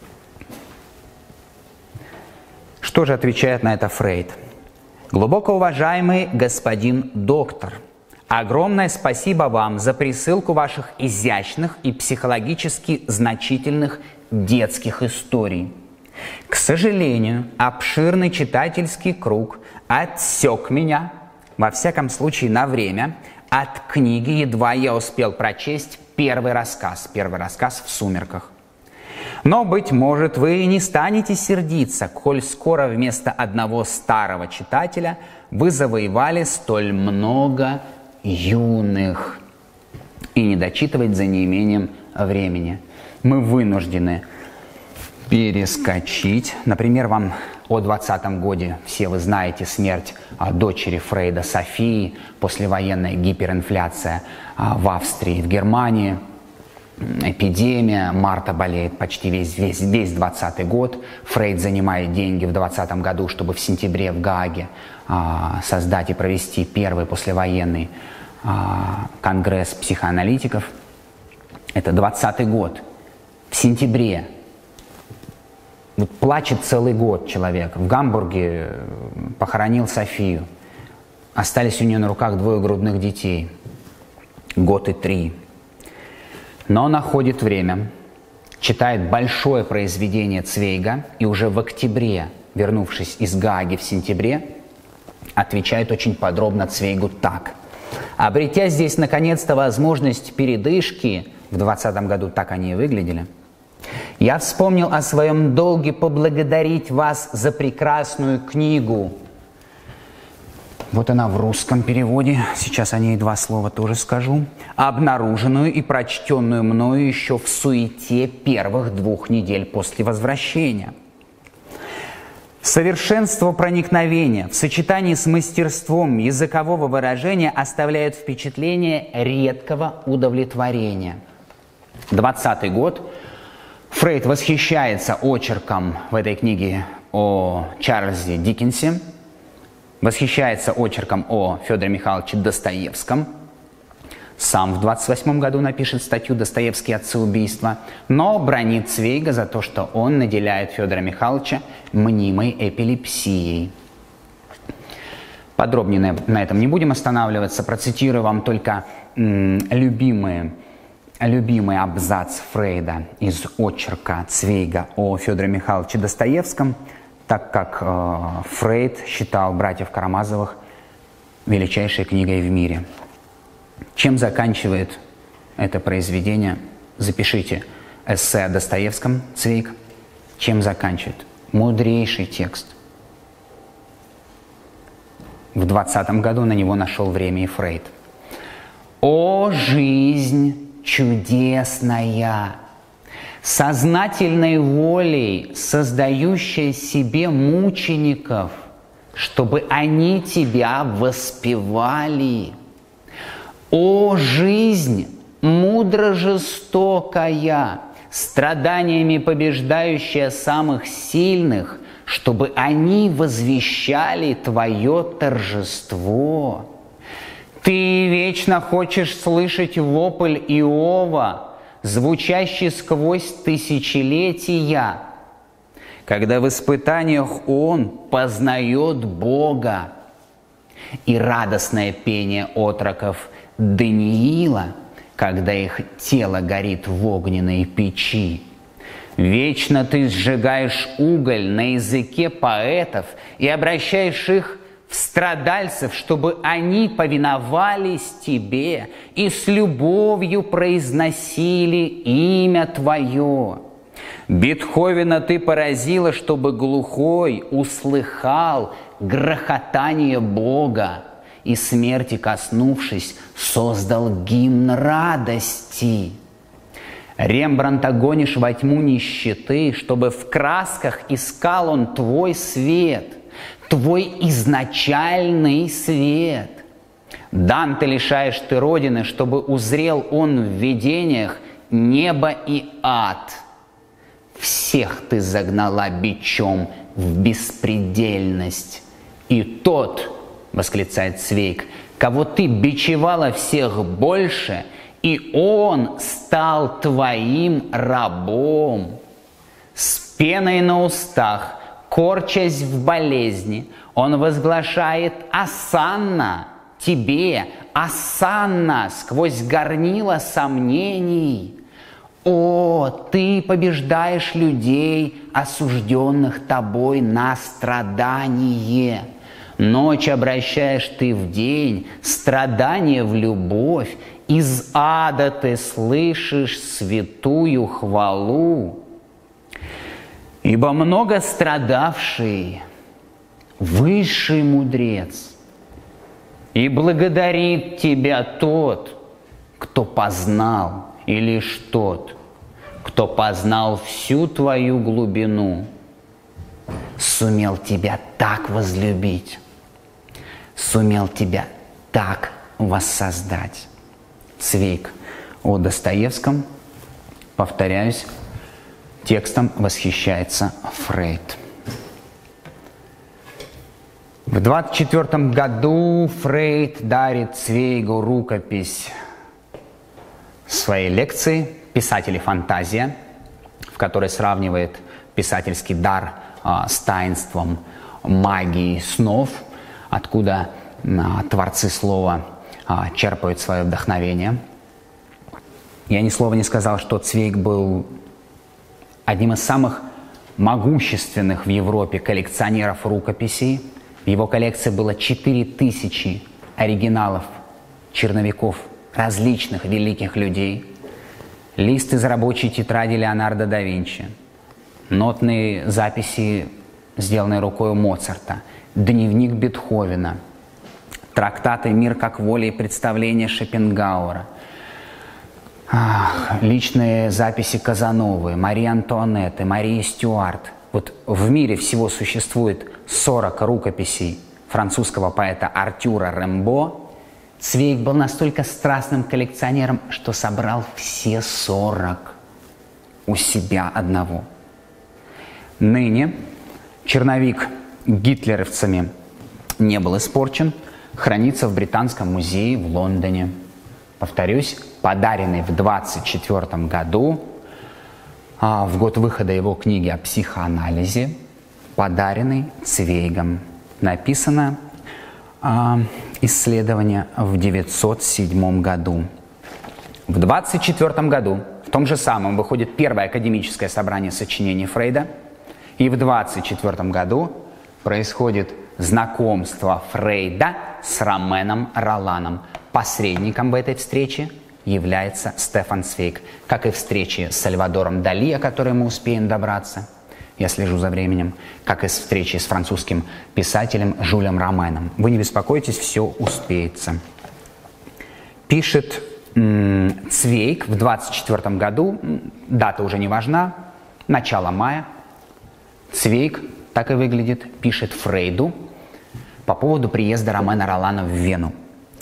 Speaker 1: Что же отвечает на это Фрейд? Глубоко уважаемый господин доктор, огромное спасибо вам за присылку ваших изящных и психологически значительных детских историй. К сожалению, обширный читательский круг отсек меня, во всяком случае на время, от книги едва я успел прочесть первый рассказ «В сумерках». Но, быть может, вы не станете сердиться, коль скоро вместо одного старого читателя вы завоевали столь много юных, и не дочитывать за неимением времени. Мы вынуждены перескочить. Например, вам о 20-м годе, все вы знаете, смерть дочери Фрейда Софии, послевоенная гиперинфляция в Австрии, в Германии, эпидемия, Марта болеет почти весь 20-й год. Фрейд занимает деньги в 20-м году, чтобы в сентябре в Гааге создать и провести первый послевоенный конгресс психоаналитиков. Это 20-й год. В сентябре. Вот плачет целый год человек. В Гамбурге похоронил Софию. Остались у нее на руках 2 грудных детей. Год и 3. Но находит время, читает большое произведение Цвейга и уже в октябре, вернувшись из Гааги в сентябре, отвечает очень подробно Цвейгу так. Обретя здесь наконец-то возможность передышки, в 20-м году так они и выглядели, я вспомнил о своем долге поблагодарить вас за прекрасную книгу. Вот она в русском переводе, сейчас о ней 2 слова тоже скажу. Обнаруженную и прочтенную мною еще в суете первых 2 недель после возвращения. Совершенство проникновения в сочетании с мастерством языкового выражения оставляет впечатление редкого удовлетворения. 20-й год. Фрейд восхищается очерком в этой книге о Чарльзе Диккенсе, восхищается очерком о Федоре Михайловиче Достоевском. Сам в 28 году напишет статью «Достоевский. Отцы убийства», но бранит Цвейга за то, что он наделяет Федора Михайловича мнимой эпилепсией. Подробнее на этом не будем останавливаться. Процитирую вам только любимые любимый абзац Фрейда из очерка Цвейга о Федоре Михайловиче Достоевском, так как Фрейд считал «Братьев Карамазовых» величайшей книгой в мире. Чем заканчивает это произведение? Запишите эссе о Достоевском, Цвейг. Чем заканчивает? Мудрейший текст. В 20-м году на него нашел время и Фрейд. «О, жизнь чудесная, сознательной волей создающая себе мучеников, чтобы они тебя воспевали. О, жизнь мудро жестокая, страданиями побеждающая самых сильных, чтобы они возвещали твое торжество. Ты вечно хочешь слышать вопль Иова, звучащий сквозь тысячелетия, когда в испытаниях он познает Бога, и радостное пение отроков Даниила, когда их тело горит в огненной печи. Вечно ты сжигаешь уголь на языке поэтов и обращаешь их в страдальцев, чтобы они повиновались тебе и с любовью произносили имя твое. Бетховена ты поразила, чтобы глухой услыхал грохотание Бога, и смерти коснувшись, создал гимн радости. Рембрандта гонишь во тьму нищеты, чтобы в красках искал он твой свет, твой изначальный свет. Данте лишаешь ты родины, чтобы узрел он в видениях небо и ад. Всех ты загнала бичом в беспредельность. И тот, восклицает Цвейг, кого ты бичевала всех больше, и он стал твоим рабом. С пеной на устах, корчась в болезни, он возглашает «Осанна!» тебе, «Осанна!» сквозь горнило сомнений. О, ты побеждаешь людей, осужденных тобой на страдание. Ночь обращаешь ты в день, страдание в любовь. Из ада ты слышишь святую хвалу. Ибо много страдавший, высший мудрец, и благодарит тебя тот, кто познал, и лишь тот, кто познал всю твою глубину, сумел тебя так возлюбить, сумел тебя так воссоздать. Цвейг о Достоевском, повторяюсь, текстом восхищается Фрейд. В 24 году Фрейд дарит Цвейгу рукопись своей лекции «Писатель и фантазия», в которой сравнивает писательский дар с таинством магии снов, откуда творцы слова черпают свое вдохновение. Я ни слова не сказал, что Цвейг был одним из самых могущественных в Европе коллекционеров рукописей. В его коллекции было 4000 оригиналов, черновиков различных великих людей, лист из рабочей тетради Леонардо да Винчи, нотные записи, сделанные рукой Моцарта, дневник Бетховена, трактаты «Мир как воля» и представления Шопенгауэра, личные записи Казановы, Марии Антуанетты, Марии Стюарт. Вот в мире всего существует 40 рукописей французского поэта Артюра Рембо. Цвейг был настолько страстным коллекционером, что собрал все 40 у себя одного. Ныне черновик гитлеровцами не был испорчен, хранится в Британском музее в Лондоне. Повторюсь, подаренный в 1924 году, в год выхода его книги о психоанализе, подаренный Цвейгом. Написано исследование в 1907 году. В 1924 году, в том же самом, выходит первое академическое собрание сочинений Фрейда. И в 1924 году происходит знакомство Фрейда с Роменом Роланом. Посредником в этой встрече является Стефан Цвейг, как и встречи с Сальвадором Дали, о которой мы успеем добраться. Я слежу за временем, как и встречи с французским писателем Жюлем Роменом. Вы не беспокойтесь, все успеется. Пишет Цвейг в 1924 году, дата уже не важна, начало мая. Цвейг, так и выглядит, пишет Фрейду по поводу приезда Ромена Ролана в Вену.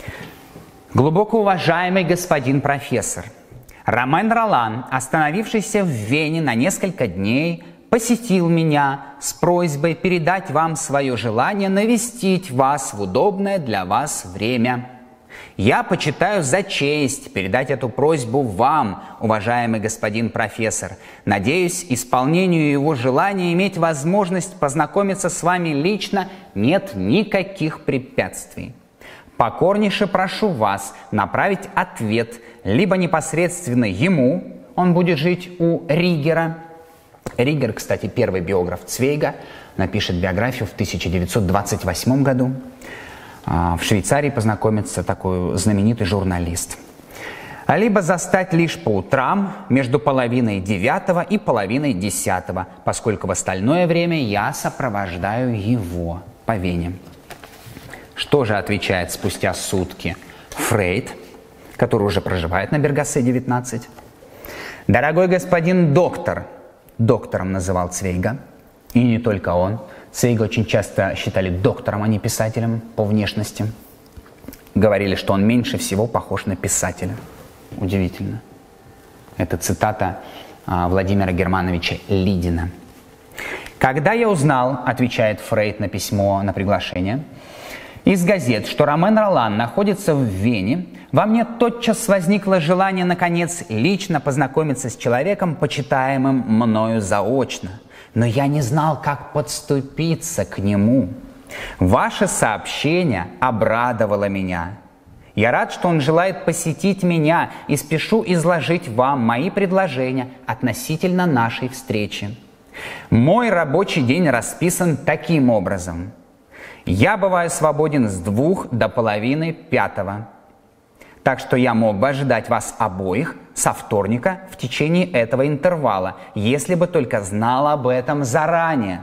Speaker 1: Глубоко уважаемый господин профессор, Ромен Ролан, остановившийся в Вене на несколько дней, посетил меня с просьбой передать вам свое желание навестить вас в удобное для вас время. Я почитаю за честь передать эту просьбу вам, уважаемый господин профессор. Надеюсь, исполнению его желания иметь возможность познакомиться с вами лично нет никаких препятствий. Покорнейше прошу вас направить ответ либо непосредственно ему, он будет жить у Ригера. Ригер, кстати, первый биограф Цвейга, напишет биографию в 1928 году. В Швейцарии познакомится такой знаменитый журналист. Либо застать лишь по утрам между 8:30 и 9:30, поскольку в остальное время я сопровождаю его по Вене. Что же отвечает спустя сутки Фрейд, который уже проживает на Бергассе 19? Дорогой господин доктор, доктором называл Цвейга, и не только он. Цвейга очень часто считали доктором, а не писателем по внешности. Говорили, что он меньше всего похож на писателя. Удивительно. Это цитата Владимира Германовича Лидина. «Когда я узнал, — отвечает Фрейд на письмо на приглашение, — из газет, что Ромен Ролан находится в Вене, во мне тотчас возникло желание, наконец, лично познакомиться с человеком, почитаемым мною заочно. Но я не знал, как подступиться к нему. Ваше сообщение обрадовало меня. Я рад, что он желает посетить меня, и спешу изложить вам мои предложения относительно нашей встречи. Мой рабочий день расписан таким образом. Я бываю свободен с 2 до 4:30. Так что я мог бы ожидать вас обоих со вторника в течение этого интервала, если бы только знал об этом заранее.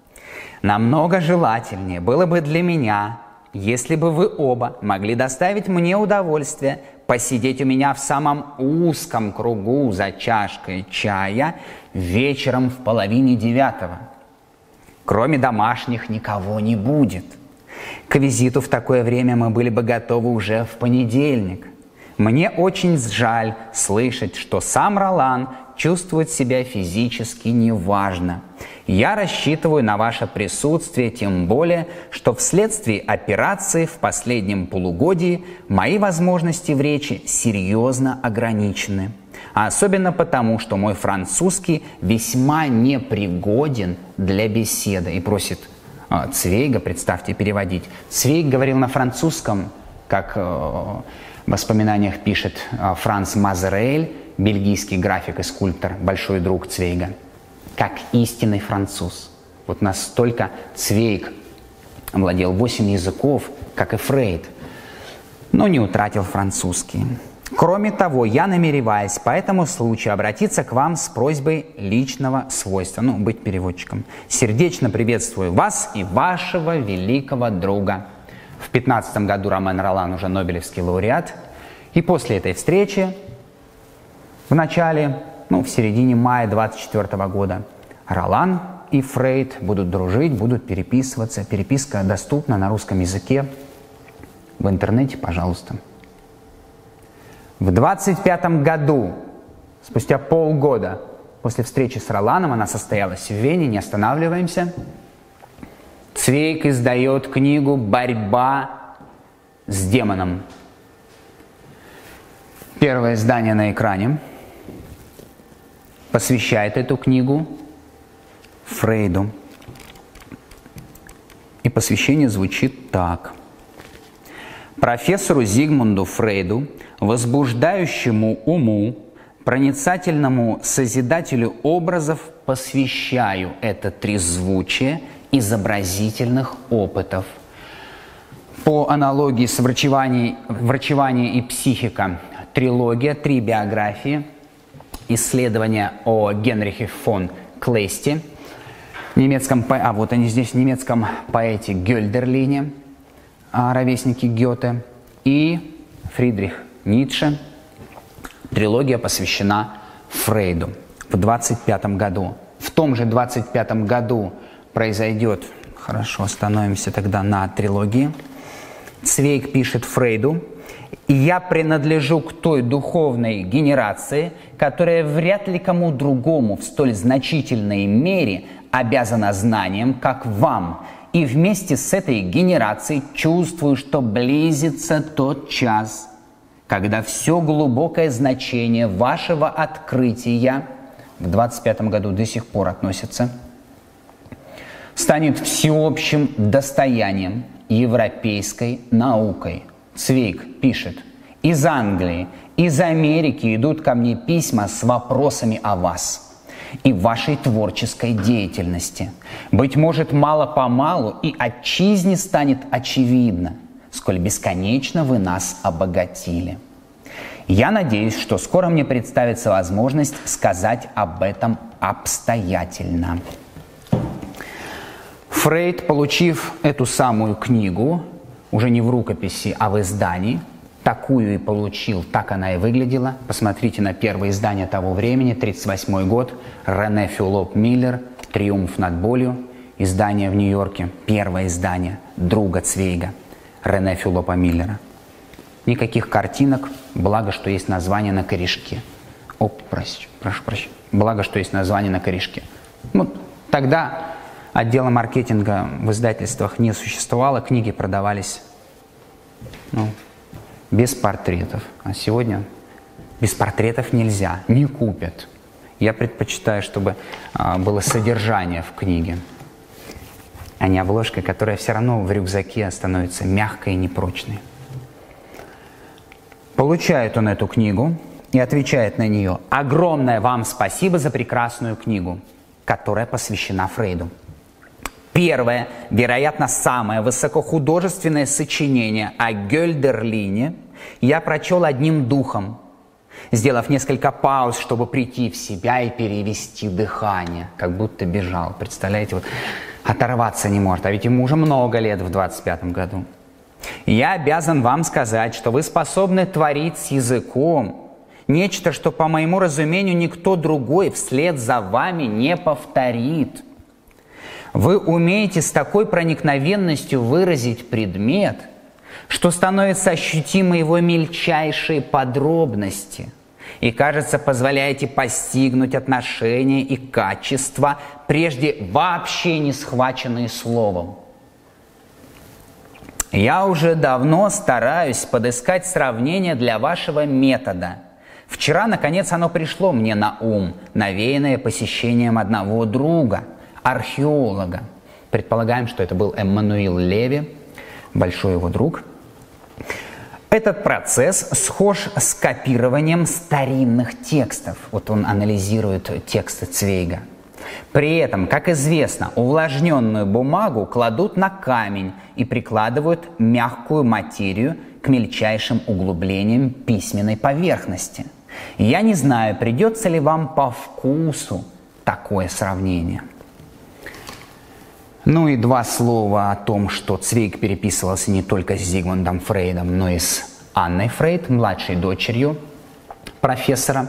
Speaker 1: Намного желательнее было бы для меня, если бы вы оба могли доставить мне удовольствие посидеть у меня в самом узком кругу за чашкой чая вечером в 8:30. Кроме домашних никого не будет. К визиту в такое время мы были бы готовы уже в понедельник. Мне очень жаль слышать, что сам Ролан чувствует себя физически неважно. Я рассчитываю на ваше присутствие, тем более, что вследствие операции в последнем полугодии мои возможности в речи серьезно ограничены. А особенно потому, что мой французский весьма непригоден для беседы. И просит Цвейга, представьте, переводить. Цвейг говорил на французском, как в воспоминаниях пишет Франц Мазерель, бельгийский график и скульптор, большой друг Цвейга, как истинный француз. Вот настолько Цвейг владел 8 языков, как и Фрейд, но не утратил французский. Кроме того, я намереваюсь по этому случаю обратиться к вам с просьбой личного свойства, быть переводчиком. Сердечно приветствую вас и вашего великого друга. В 15 году Ромен Ролан уже Нобелевский лауреат. И после этой встречи, в начале, в середине мая 24 года, Ролан и Фрейд будут дружить, будут переписываться. Переписка доступна на русском языке в интернете, пожалуйста. В 25 году, спустя полгода после встречи с Роланом, она состоялась в Вене, не останавливаемся, Цвейг издает книгу «Борьба с демоном». Первое издание на экране посвящает эту книгу Фрейду. И посвящение звучит так. Профессору Зигмунду Фрейду, возбуждающему уму, проницательному созидателю образов, посвящаю это трезвучие изобразительных опытов. По аналогии с «Врачевание и психика» трилогия, 3 биографии, исследования о Генрихе фон Клейсте, немецком поэте Гёльдерлине, ровесники Гёте, и Фридрих Ницше. Трилогия посвящена Фрейду. В 25 году. В том же 25 году произойдет, хорошо, остановимся тогда на трилогии. Цвейг пишет Фрейду: «Я принадлежу к той духовной генерации, которая вряд ли кому другому в столь значительной мере обязана знанием, как вам, и вместе с этой генерацией чувствую, что близится тот час, когда все глубокое значение вашего открытия» в 25 году до сих пор относится, «станет всеобщим достоянием европейской наукой». Цвейг пишет: «Из Англии, из Америки идут ко мне письма с вопросами о вас и вашей творческой деятельности. Быть может, мало-помалу и отчизне станет очевидно, сколь бесконечно вы нас обогатили. Я надеюсь, что скоро мне представится возможность сказать об этом обстоятельно». Фрейд, получив эту самую книгу, уже не в рукописи, а в издании, такую и получил, так она и выглядела. Посмотрите на первое издание того времени, 1938 год, Рене Фюлоп Миллер, «Триумф над болью», издание в Нью-Йорке, первое издание друга Цвейга, Рене Фюлопа Миллера. Никаких картинок, благо, что есть название на корешке. Прошу прощения. Благо, что есть название на корешке. Тогда отдела маркетинга в издательствах не существовало, книги продавались без портретов. А сегодня без портретов нельзя, не купят. Я предпочитаю, чтобы было содержание в книге, а не обложка, которая все равно в рюкзаке становится мягкой и непрочной. Получает он эту книгу и отвечает на нее: «Огромное вам спасибо за прекрасную книгу, которая посвящена Фрейду. Первое, вероятно, самое высокохудожественное сочинение о Гёльдерлине я прочел одним духом, сделав несколько пауз, чтобы прийти в себя и перевести дыхание, как будто бежал». Представляете, оторваться не может, а ведь ему уже много лет в 25 году. «Я обязан вам сказать, что вы способны творить с языком нечто, что, по моему разумению, никто другой вслед за вами не повторит. Вы умеете с такой проникновенностью выразить предмет, что становятся ощутимы его мельчайшие подробности, и, кажется, позволяете постигнуть отношения и качества, прежде вообще не схваченные словом. Я уже давно стараюсь подыскать сравнение для вашего метода. Вчера, наконец, оно пришло мне на ум, навеянное посещением одного друга, археолога. Предполагаем, что это был Эммануил Леви, большой его друг. Этот процесс схож с копированием старинных текстов. Он анализирует тексты Цвейга. При этом, как известно, увлажненную бумагу кладут на камень и прикладывают мягкую материю к мельчайшим углублениям письменной поверхности. Я не знаю, придется ли вам по вкусу такое сравнение. И 2 слова о том, что Цвейг переписывался не только с Зигмундом Фрейдом, но и с Анной Фрейд, младшей дочерью профессора.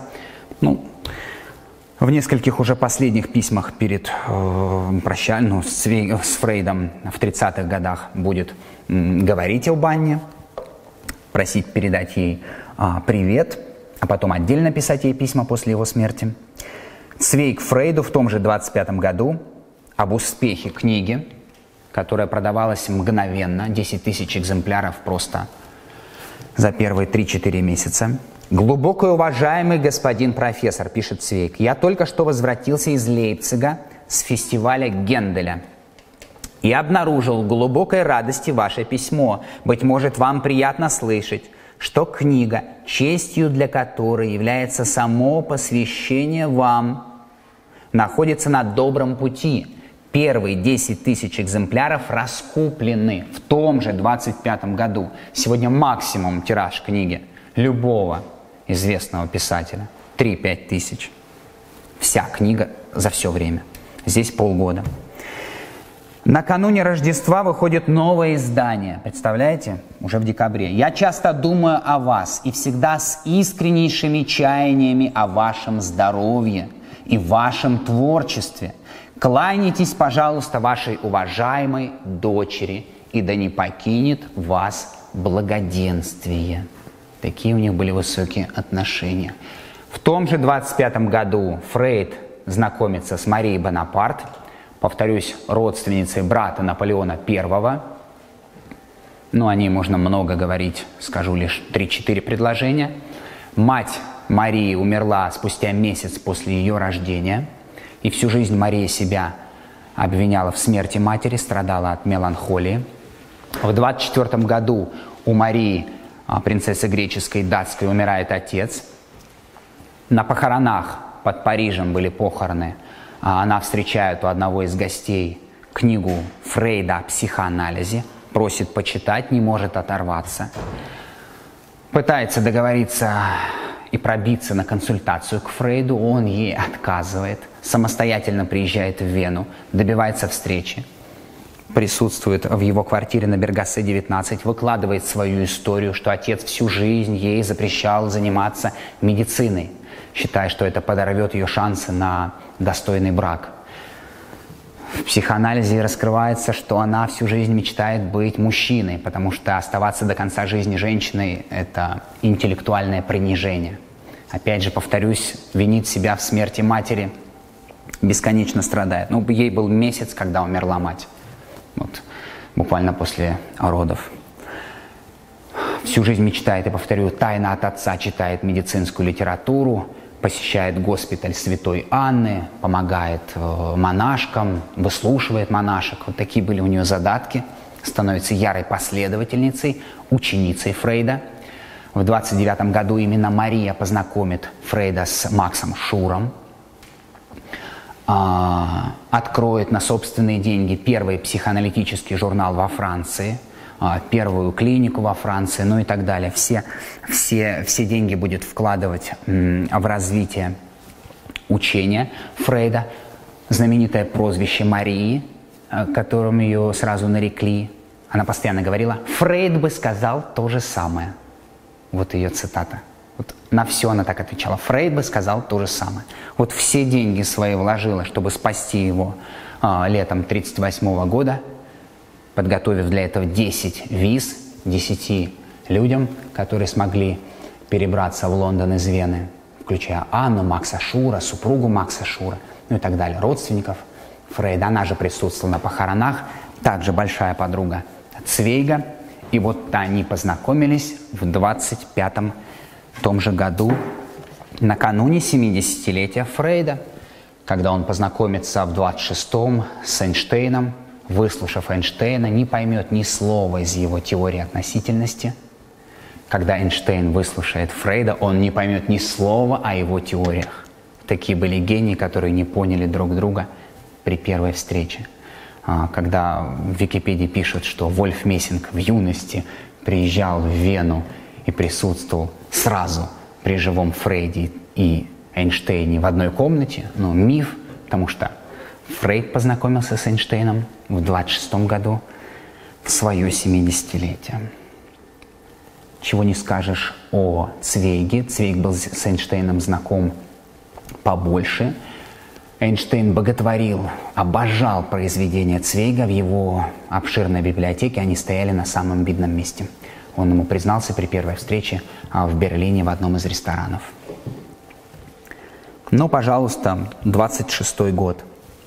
Speaker 1: В нескольких уже последних письмах перед прощальным с Фрейдом в 30-х годах будет говорить об Анне, просить передать ей привет, а потом отдельно писать ей письма после его смерти. Цвейг Фрейду в том же 25 году об успехе книги, которая продавалась мгновенно, 10 тысяч экземпляров просто за первые 3-4 месяца. «Глубоко уважаемый господин профессор», пишет Цвейг, «я только что возвратился из Лейпцига с фестиваля Генделя и обнаружил в глубокой радости ваше письмо. Быть может, вам приятно слышать, что книга, честью для которой является само посвящение вам, находится на добром пути. Первые 10 тысяч экземпляров раскуплены в том же 25 году. Сегодня максимум тираж книги любого известного писателя. 3-5 тысяч. Вся книга за все время. Здесь полгода. Накануне Рождества выходит новое издание. Представляете? Уже в декабре. Я часто думаю о вас и всегда с искреннейшими чаяниями о вашем здоровье и вашем творчестве. Кланяйтесь, пожалуйста, вашей уважаемой дочери, и да не покинет вас благоденствие. Такие у них были высокие отношения. В том же 25 году Фрейд знакомится с Марией Бонапарт, повторюсь, родственницей брата Наполеона I. Ну, о ней можно много говорить, скажу лишь 3-4 предложения. Мать Марии умерла спустя месяц после ее рождения, и всю жизнь Мария себя обвиняла в смерти матери, страдала от меланхолии. В 24 году у Марии, принцессы греческой и датской, умирает отец. На похоронах под Парижем были похороны. Она встречает у одного из гостей книгу Фрейда о психоанализе, просит почитать, не может оторваться. Пытается договориться и пробиться на консультацию к Фрейду, он ей отказывает. Самостоятельно приезжает в Вену, добивается встречи. Присутствует в его квартире на Бергассе 19, выкладывает свою историю, что отец всю жизнь ей запрещал заниматься медициной, считая, что это подорвет ее шансы на достойный брак. В психоанализе раскрывается, что она всю жизнь мечтает быть мужчиной, потому что оставаться до конца жизни женщиной – это интеллектуальное принижение. Опять же, повторюсь, винит себя в смерти матери, бесконечно страдает. Ну, ей был месяц, когда умерла мать. Вот, буквально после родов. Всю жизнь мечтает, я повторю, тайно от отца, читает медицинскую литературу, посещает госпиталь Святой Анны, помогает монашкам, выслушивает монашек. Вот такие были у нее задатки. Становится ярой последовательницей, ученицей Фрейда. В 29 году именно Мария познакомит Фрейда с Максом Шуром. Откроет на собственные деньги первый психоаналитический журнал во Франции, первую клинику во Франции, ну и так далее. Все деньги будет вкладывать в развитие учения Фрейда. Знаменитое прозвище Марии, которым ее сразу нарекли, она постоянно говорила: «Фрейд бы сказал то же самое». Вот ее цитата. Вот на все она так отвечала. Фрейд бы сказал то же самое. Вот все деньги свои вложила, чтобы спасти его летом 1938 года, подготовив для этого 10 виз, 10 людям, которые смогли перебраться в Лондон из Вены, включая Анну, Макса Шура, супругу Макса Шура, ну и так далее, родственников Фрейда. Она же присутствовала на похоронах, также большая подруга Цвейга. И вот они познакомились в 25-м том же году, накануне 70-летия Фрейда, когда он познакомится в 26-м с Эйнштейном, выслушав Эйнштейна, не поймет ни слова из его теории относительности. Когда Эйнштейн выслушает Фрейда, он не поймет ни слова о его теориях. Такие были гении, которые не поняли друг друга при первой встрече. Когда в Википедии пишут, что Вольф Мессинг в юности приезжал в Вену и присутствовал сразу при живом Фрейде и Эйнштейне в одной комнате, ну, миф, потому что Фрейд познакомился с Эйнштейном в 26-м году в свое 70-летие. Чего не скажешь о Цвейге. Цвейг был с Эйнштейном знаком побольше. Эйнштейн боготворил, обожал произведения Цвейга в его обширной библиотеке. Они стояли на самом видном месте. Он ему признался при первой встрече в Берлине в одном из ресторанов. Ну, пожалуйста, 26-й год.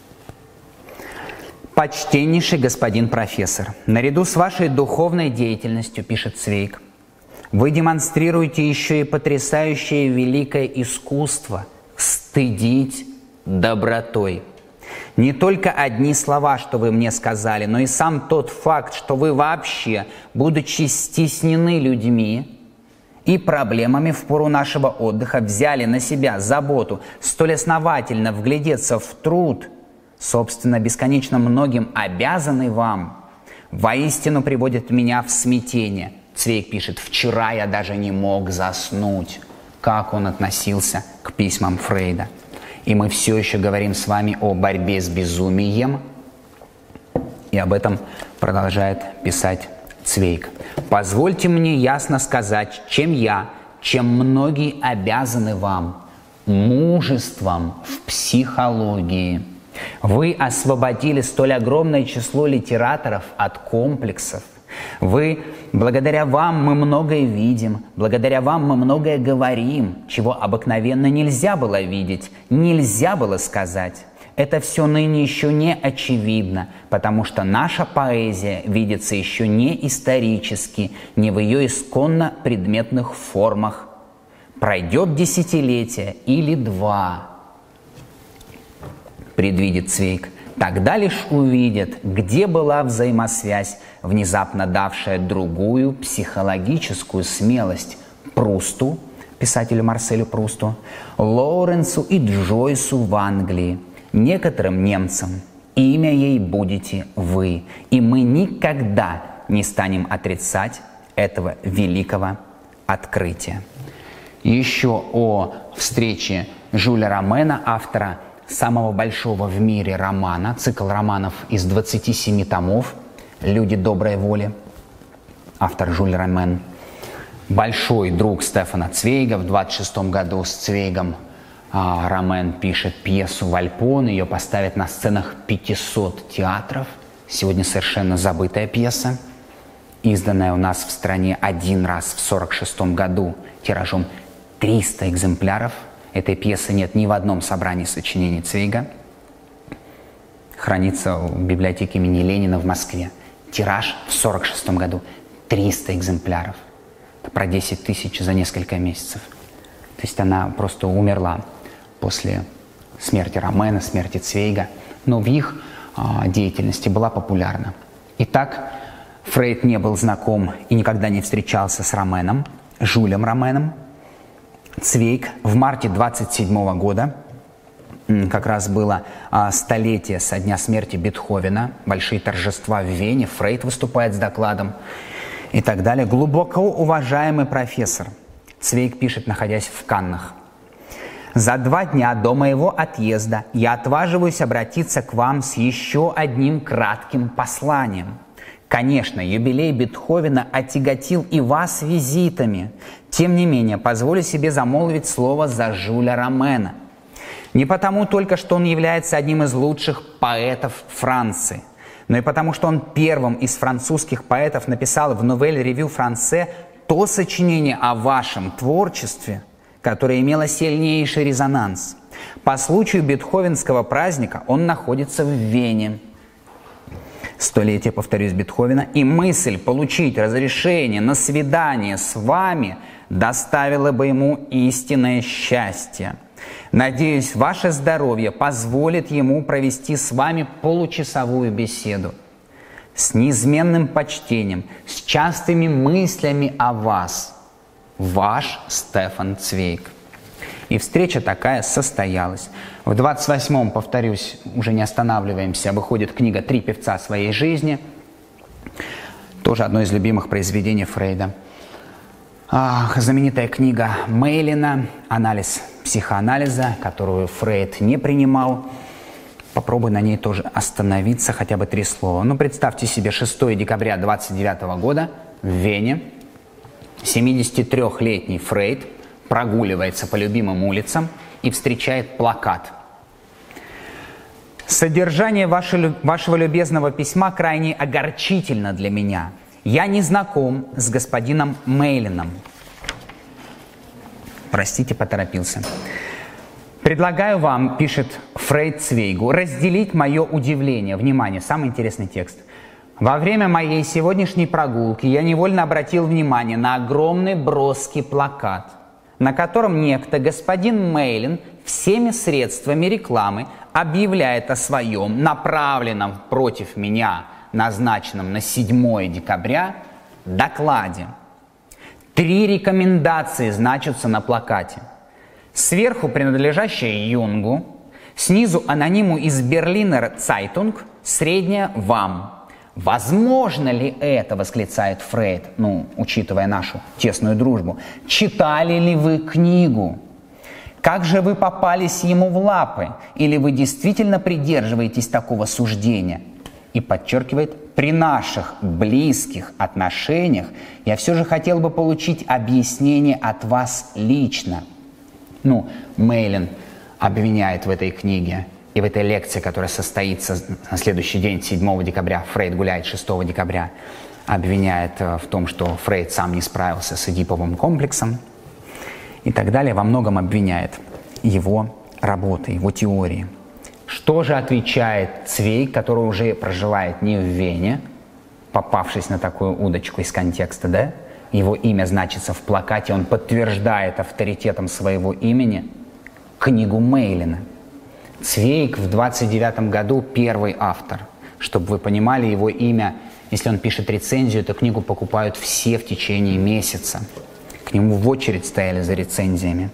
Speaker 1: «Почтеннейший господин профессор, наряду с вашей духовной деятельностью, — пишет Цвейг, — вы демонстрируете еще и потрясающее великое искусство стыдить добротой. Не только одни слова, что вы мне сказали, но и сам тот факт, что вы вообще, будучи стеснены людьми и проблемами в пору нашего отдыха, взяли на себя заботу столь основательно вглядеться в труд, собственно, бесконечно многим обязанный вам, воистину приводит меня в смятение. Цвейг пишет: «Вчера я даже не мог заснуть». Как он относился к письмам Фрейда. И мы все еще говорим с вами о борьбе с безумием. И об этом продолжает писать Цвейг. «Позвольте мне ясно сказать, чем многие обязаны вам. Мужеством в психологии. Вы освободили столь огромное число литераторов от комплексов. Благодаря вам мы многое видим, благодаря вам мы многое говорим, чего обыкновенно нельзя было видеть, нельзя было сказать. Это все ныне еще не очевидно, потому что наша поэзия видится еще не исторически, не в ее исконно предметных формах. Пройдет десятилетие или два, предвидит Цвейг, тогда лишь увидят, где была взаимосвязь, внезапно давшая другую психологическую смелость Прусту, писателю Марселю Прусту, Лоуренсу и Джойсу в Англии, некоторым немцам. Имя ей будете вы, и мы никогда не станем отрицать этого великого открытия». Еще о встрече Жюля Ромена, автора самого большого в мире романа, цикл романов из 27 томов «Люди доброй воли», автор Жюль Ромен, большой друг Стефана Цвейга. В 26 году с Цвейгом Ромен пишет пьесу «Вальпон», ее поставят на сценах 500 театров. Сегодня совершенно забытая пьеса, изданная у нас в стране один раз в 1946 году тиражом 300 экземпляров. Этой пьесы нет ни в одном собрании сочинений Цвейга. Хранится в библиотеке имени Ленина в Москве. Тираж в 1946 году 300 экземпляров. Это про 10 тысяч за несколько месяцев. То есть она просто умерла после смерти Ромена, смерти Цвейга. Но в их деятельности была популярна. Итак, Фрейд не был знаком и никогда не встречался с Роменом, Жюлем Роменом. Цвейг в марте 27 года, как раз было столетие со дня смерти Бетховена, большие торжества в Вене, Фрейд выступает с докладом и так далее. Глубоко уважаемый профессор, Цвейг пишет, находясь в Каннах: «За 2 дня до моего отъезда я отваживаюсь обратиться к вам с еще одним кратким посланием. Конечно, юбилей Бетховена отяготил и вас визитами. Тем не менее, позволю себе замолвить слово за Жюля Ромена. Не потому только, что он является одним из лучших поэтов Франции, но и потому, что он первым из французских поэтов написал в «Новель Ревю Франце» то сочинение о вашем творчестве, которое имело сильнейший резонанс. По случаю бетховенского праздника он находится в Вене. Столетие, повторюсь, Бетховена, и мысль получить разрешение на свидание с вами доставила бы ему истинное счастье. Надеюсь, ваше здоровье позволит ему провести с вами получасовую беседу. С неизменным почтением, с частыми мыслями о вас. Ваш Стефан Цвейг». И встреча такая состоялась. В 28-м, повторюсь, уже не останавливаемся, выходит книга «Три певца своей жизни». Тоже одно из любимых произведений Фрейда. Знаменитая книга Мейлина «Анализ психоанализа», которую Фрейд не принимал. Попробую на ней тоже остановиться, хотя бы 3 слова. Ну, представьте себе, 6 декабря 29 года в Вене 73-летний Фрейд прогуливается по любимым улицам и встречает плакат. «Содержание вашего любезного письма крайне огорчительно для меня. Я не знаком с господином Мейлином». Простите, поторопился. «Предлагаю вам, — пишет Фрейд Цвейгу, — разделить мое удивление». Внимание, самый интересный текст. «Во время моей сегодняшней прогулки я невольно обратил внимание на огромный броский плакат, на котором некто господин Мейлин всеми средствами рекламы объявляет о своем направленном против меня, назначенном на 7 декабря, докладе. 3 рекомендации значатся на плакате. Сверху принадлежащая Юнгу, снизу анониму из Берлинер Цайтунг, средняя вам. «Возможно ли это?» — восклицает Фрейд, учитывая нашу тесную дружбу. «Читали ли вы книгу? Как же вы попались ему в лапы? Или вы действительно придерживаетесь такого суждения?» И подчеркивает: «При наших близких отношениях я все же хотел бы получить объяснение от вас лично». Мейлен обвиняет в этой книге и в этой лекции, которая состоится на следующий день, 7 декабря, Фрейд гуляет 6 декабря, обвиняет в том, что Фрейд сам не справился с эдиповым комплексом и так далее, во многом обвиняет его работы, его теории. Что же отвечает Цвейг, который уже проживает не в Вене, попавшись на такую удочку из контекста, да? Его имя значится в плакате, он подтверждает авторитетом своего имени книгу Мейлена. Цвейг в 29 году первый автор. Чтобы вы понимали, его имя, если он пишет рецензию, эту книгу покупают все в течение месяца. К нему в очередь стояли за рецензиями.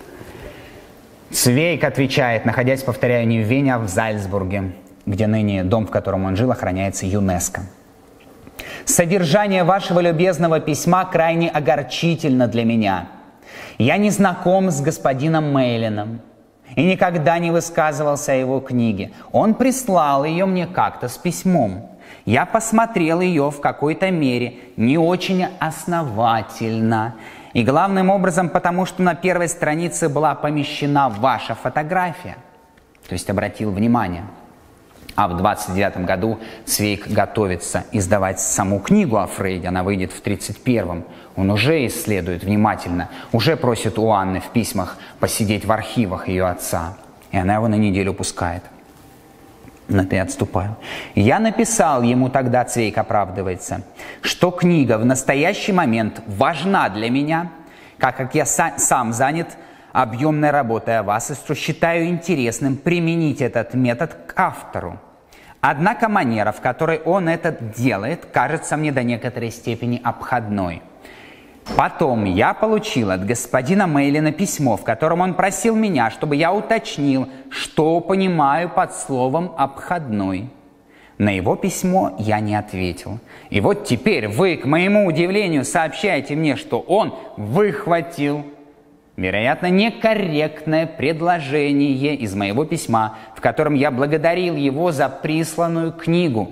Speaker 1: Цвейг отвечает, находясь, повторяю, не в Вене, а в Зальцбурге, где ныне дом, в котором он жил, охраняется ЮНЕСКО. «Содержание вашего любезного письма крайне огорчительно для меня. Я не знаком с господином Мейленом и никогда не высказывался о его книге. Он прислал ее мне как-то с письмом. Я посмотрел ее в какой-то мере не очень основательно. И главным образом потому, что на первой странице была помещена ваша фотография». То есть обратил внимание. А в 29 году Цвейг готовится издавать саму книгу о Фрейде, она выйдет в 31-м. Он уже исследует внимательно, уже просит у Анны в письмах посидеть в архивах ее отца. И она его на неделю пускает. Но я отступаю. «Я написал ему тогда», Цвейг оправдывается, «что книга в настоящий момент важна для меня, как я сам занят объемной работой о вас, и что считаю интересным применить этот метод к автору. Однако манера, в которой он это делает, кажется мне до некоторой степени обходной. Потом я получил от господина Мейлена письмо, в котором он просил меня, чтобы я уточнил, что понимаю под словом «обходной». На его письмо я не ответил. И вот теперь вы, к моему удивлению, сообщаете мне, что он выхватил, вероятно, некорректное предложение из моего письма, в котором я благодарил его за присланную книгу.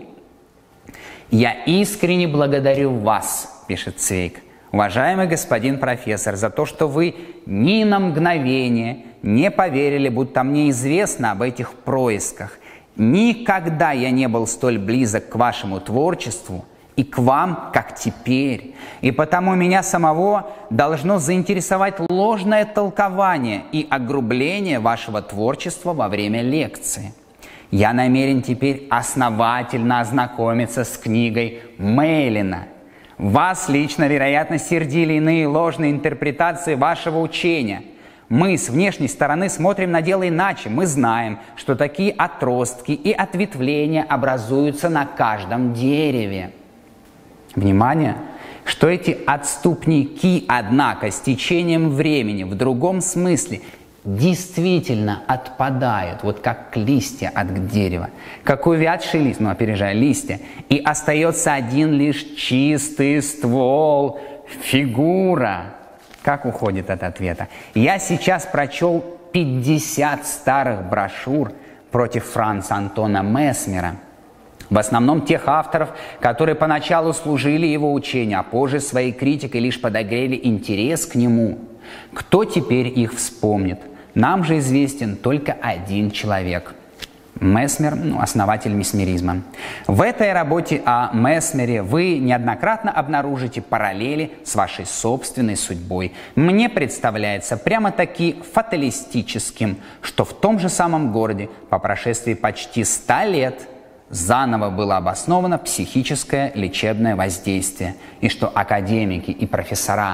Speaker 1: «Я искренне благодарю вас», пишет Цвейг, «уважаемый господин профессор, за то, что вы ни на мгновение не поверили, будто мне известно об этих происках. Никогда я не был столь близок к вашему творчеству и к вам, как теперь. И потому меня самого должно заинтересовать ложное толкование и огрубление вашего творчества во время лекции. Я намерен теперь основательно ознакомиться с книгой Мейлена. Вас лично, вероятно, сердили иные ложные интерпретации вашего учения. Мы с внешней стороны смотрим на дело иначе. Мы знаем, что такие отростки и ответвления образуются на каждом дереве». Внимание, что эти отступники, однако, с течением времени в другом смысле действительно отпадают, вот как листья от дерева, как увядший лист, опережая листья, и остается один лишь чистый ствол, фигура. Как уходит от ответа? Я сейчас прочел 50 старых брошюр против Франца Антона Месмера, в основном тех авторов, которые поначалу служили его учению, а позже своей критикой лишь подогрели интерес к нему. Кто теперь их вспомнит? Нам же известен только один человек – Месмер, основатель месмеризма. В этой работе о Месмере вы неоднократно обнаружите параллели с вашей собственной судьбой. Мне представляется прямо-таки фаталистическим, что в том же самом городе по прошествии почти 100 лет заново было обосновано психическое лечебное воздействие, и что академики и профессора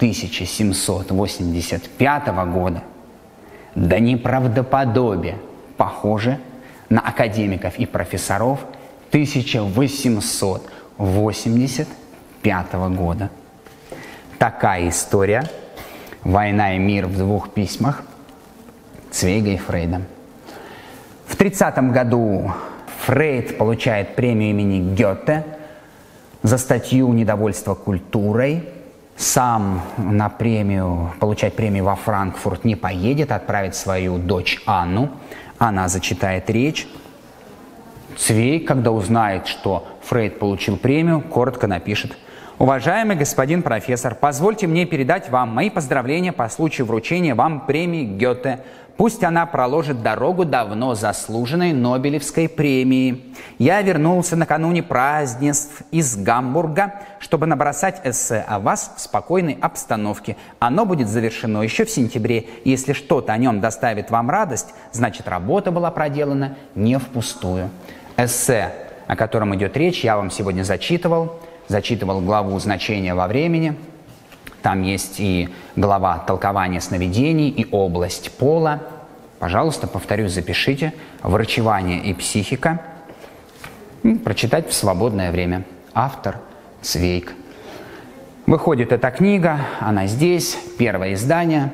Speaker 1: 1785 года до неправдоподобия похожи на академиков и профессоров 1885 года. Такая история. «Война и мир» в 2 письмах Цвейга и Фрейда. В 30 году Фрейд получает премию имени Гёте за статью «Недовольство культурой». Сам на получать премию во Франкфурт не поедет, отправит свою дочь Анну. Она зачитает речь. Цвейг, когда узнает, что Фрейд получил премию, коротко напишет: «Уважаемый господин профессор, позвольте мне передать вам мои поздравления по случаю вручения вам премии Гёте. Пусть она проложит дорогу давно заслуженной Нобелевской премии. Я вернулся накануне празднеств из Гамбурга, чтобы набросать эссе о вас в спокойной обстановке. Оно будет завершено еще в сентябре. Если что-то о нем доставит вам радость, значит, работа была проделана не впустую». Эссе, о котором идет речь, я вам сегодня зачитывал. Зачитывал главу «Значение во времени». Там есть и глава «Толкование сновидений», и область пола. Пожалуйста, повторюсь, запишите. «Врачевание и психика». Прочитать в свободное время. Автор Цвейг. Выходит эта книга, она здесь, первое издание.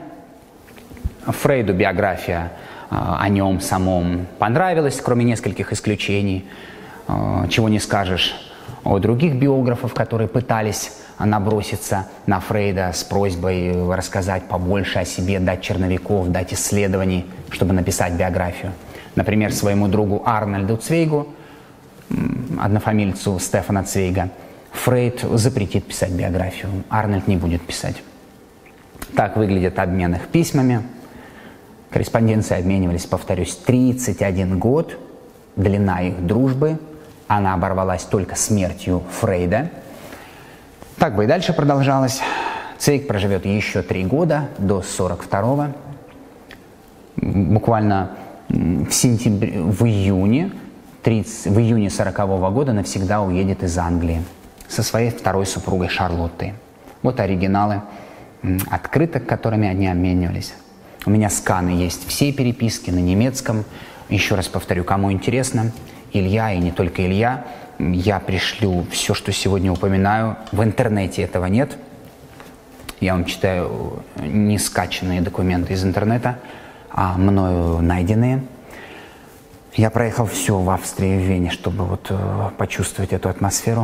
Speaker 1: Фрейду биография о нем самом понравилась, кроме нескольких исключений. Чего не скажешь о других биографов, которые пытались наброситься на Фрейда с просьбой рассказать побольше о себе, дать черновиков, дать исследований, чтобы написать биографию. Например, своему другу Арнольду Цвейгу, однофамильцу Стефана Цвейга, Фрейд запретит писать биографию. Арнольд не будет писать. Так выглядит обмен их письмами. Корреспонденции обменивались, повторюсь, 31 год. Длина их дружбы. Она оборвалась только смертью Фрейда. Так бы и дальше продолжалось. Цвейг проживет еще 3 года, до 42-го. Буквально в июне 40-го года навсегда уедет из Англии со своей второй супругой Шарлоттой. Вот оригиналы открыток, которыми они обменивались. У меня сканы есть всей переписки на немецком. Еще раз повторю, кому интересно, Илья и не только Илья, я пришлю все, что сегодня упоминаю. В интернете этого нет. Я вам читаю не скачанные документы из интернета, а мною найденные. Я проехал все в Австрии, в Вене, чтобы вот почувствовать эту атмосферу.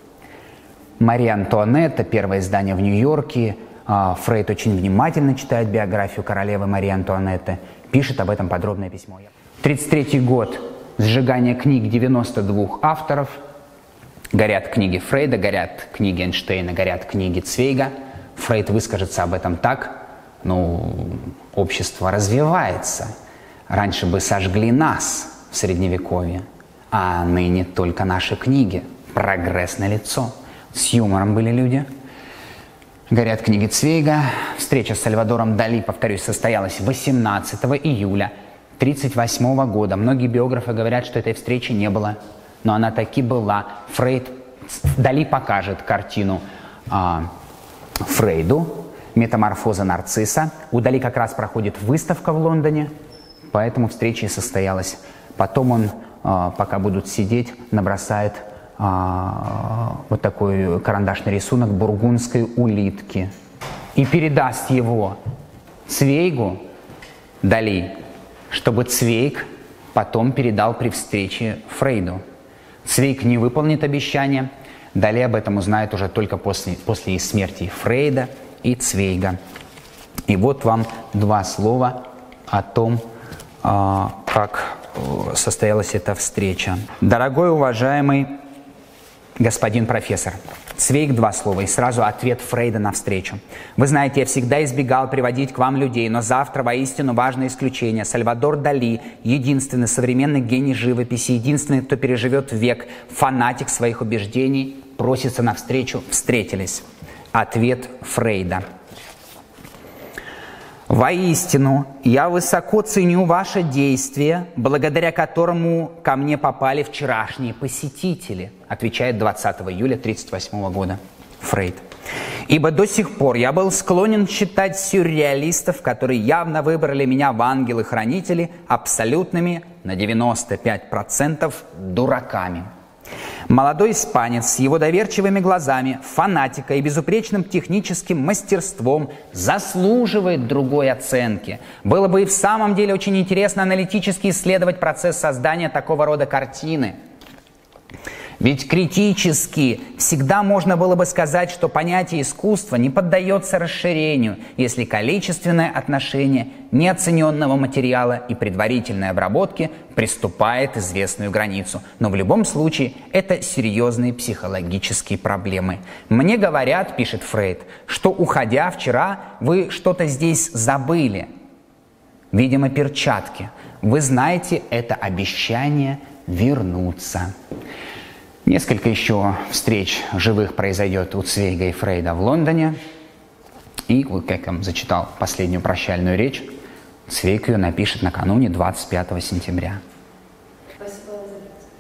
Speaker 1: Мария Антуанетта, первое издание в Нью-Йорке. Фрейд очень внимательно читает биографию королевы Марии Антуанетты. Пишет об этом подробное письмо. 1933 год. Сжигание книг 92 авторов. Горят книги Фрейда, горят книги Эйнштейна, горят книги Цвейга. Фрейд выскажется об этом так: общество развивается. Раньше бы сожгли нас в Средневековье, а ныне только наши книги. Прогресс налицо. С юмором были люди. Горят книги Цвейга. Встреча с Сальвадором Дали, повторюсь, состоялась 18 июля 1938 года. Многие биографы говорят, что этой встречи не было, но она таки была. Дали покажет картину Фрейду «Метаморфоза нарцисса». У Дали как раз проходит выставка в Лондоне, поэтому встреча и состоялась. Потом он, пока будут сидеть, набросает вот такой карандашный рисунок бургундской улитки и передаст его Цвейгу, Дали, чтобы Цвейг потом передал при встрече Фрейду. Цвейг не выполнит обещание. Дали об этом узнает уже только после смерти Фрейда и Цвейга. И вот вам 2 слова о том, как состоялась эта встреча. Дорогой, уважаемый господин профессор, Цвейг 2 слова и сразу ответ Фрейда на встречу. Вы знаете, я всегда избегал приводить к вам людей, но завтра воистину важное исключение. Сальвадор Дали, единственный современный гений живописи, единственный, кто переживет век, фанатик своих убеждений, просится навстречу. Встретились. Ответ Фрейда. Воистину, я высоко ценю ваше действие, благодаря которому ко мне попали вчерашние посетители, отвечает 20 июля 1938 года Фрейд. Ибо до сих пор я был склонен считать сюрреалистов, которые явно выбрали меня в ангелы-хранители, абсолютными на 95% дураками. Молодой испанец с его доверчивыми глазами, фанатикой и безупречным техническим мастерством заслуживает другой оценки. Было бы и в самом деле очень интересно аналитически исследовать процесс создания такого рода картины. Ведь критически всегда можно было бы сказать, что понятие искусства не поддается расширению, если количественное отношение неоцененного материала и предварительной обработки приступает известную границу. Но в любом случае это серьезные психологические проблемы. «Мне говорят, — пишет Фрейд, — что, уходя вчера, вы что-то здесь забыли. Видимо, перчатки. Вы знаете, это обещание вернуться». Несколько еще встреч живых произойдет у Цвейга и Фрейда в Лондоне. И, вот как я вам зачитал последнюю прощальную речь, Цвейг ее напишет накануне 25 сентября.
Speaker 3: Спасибо за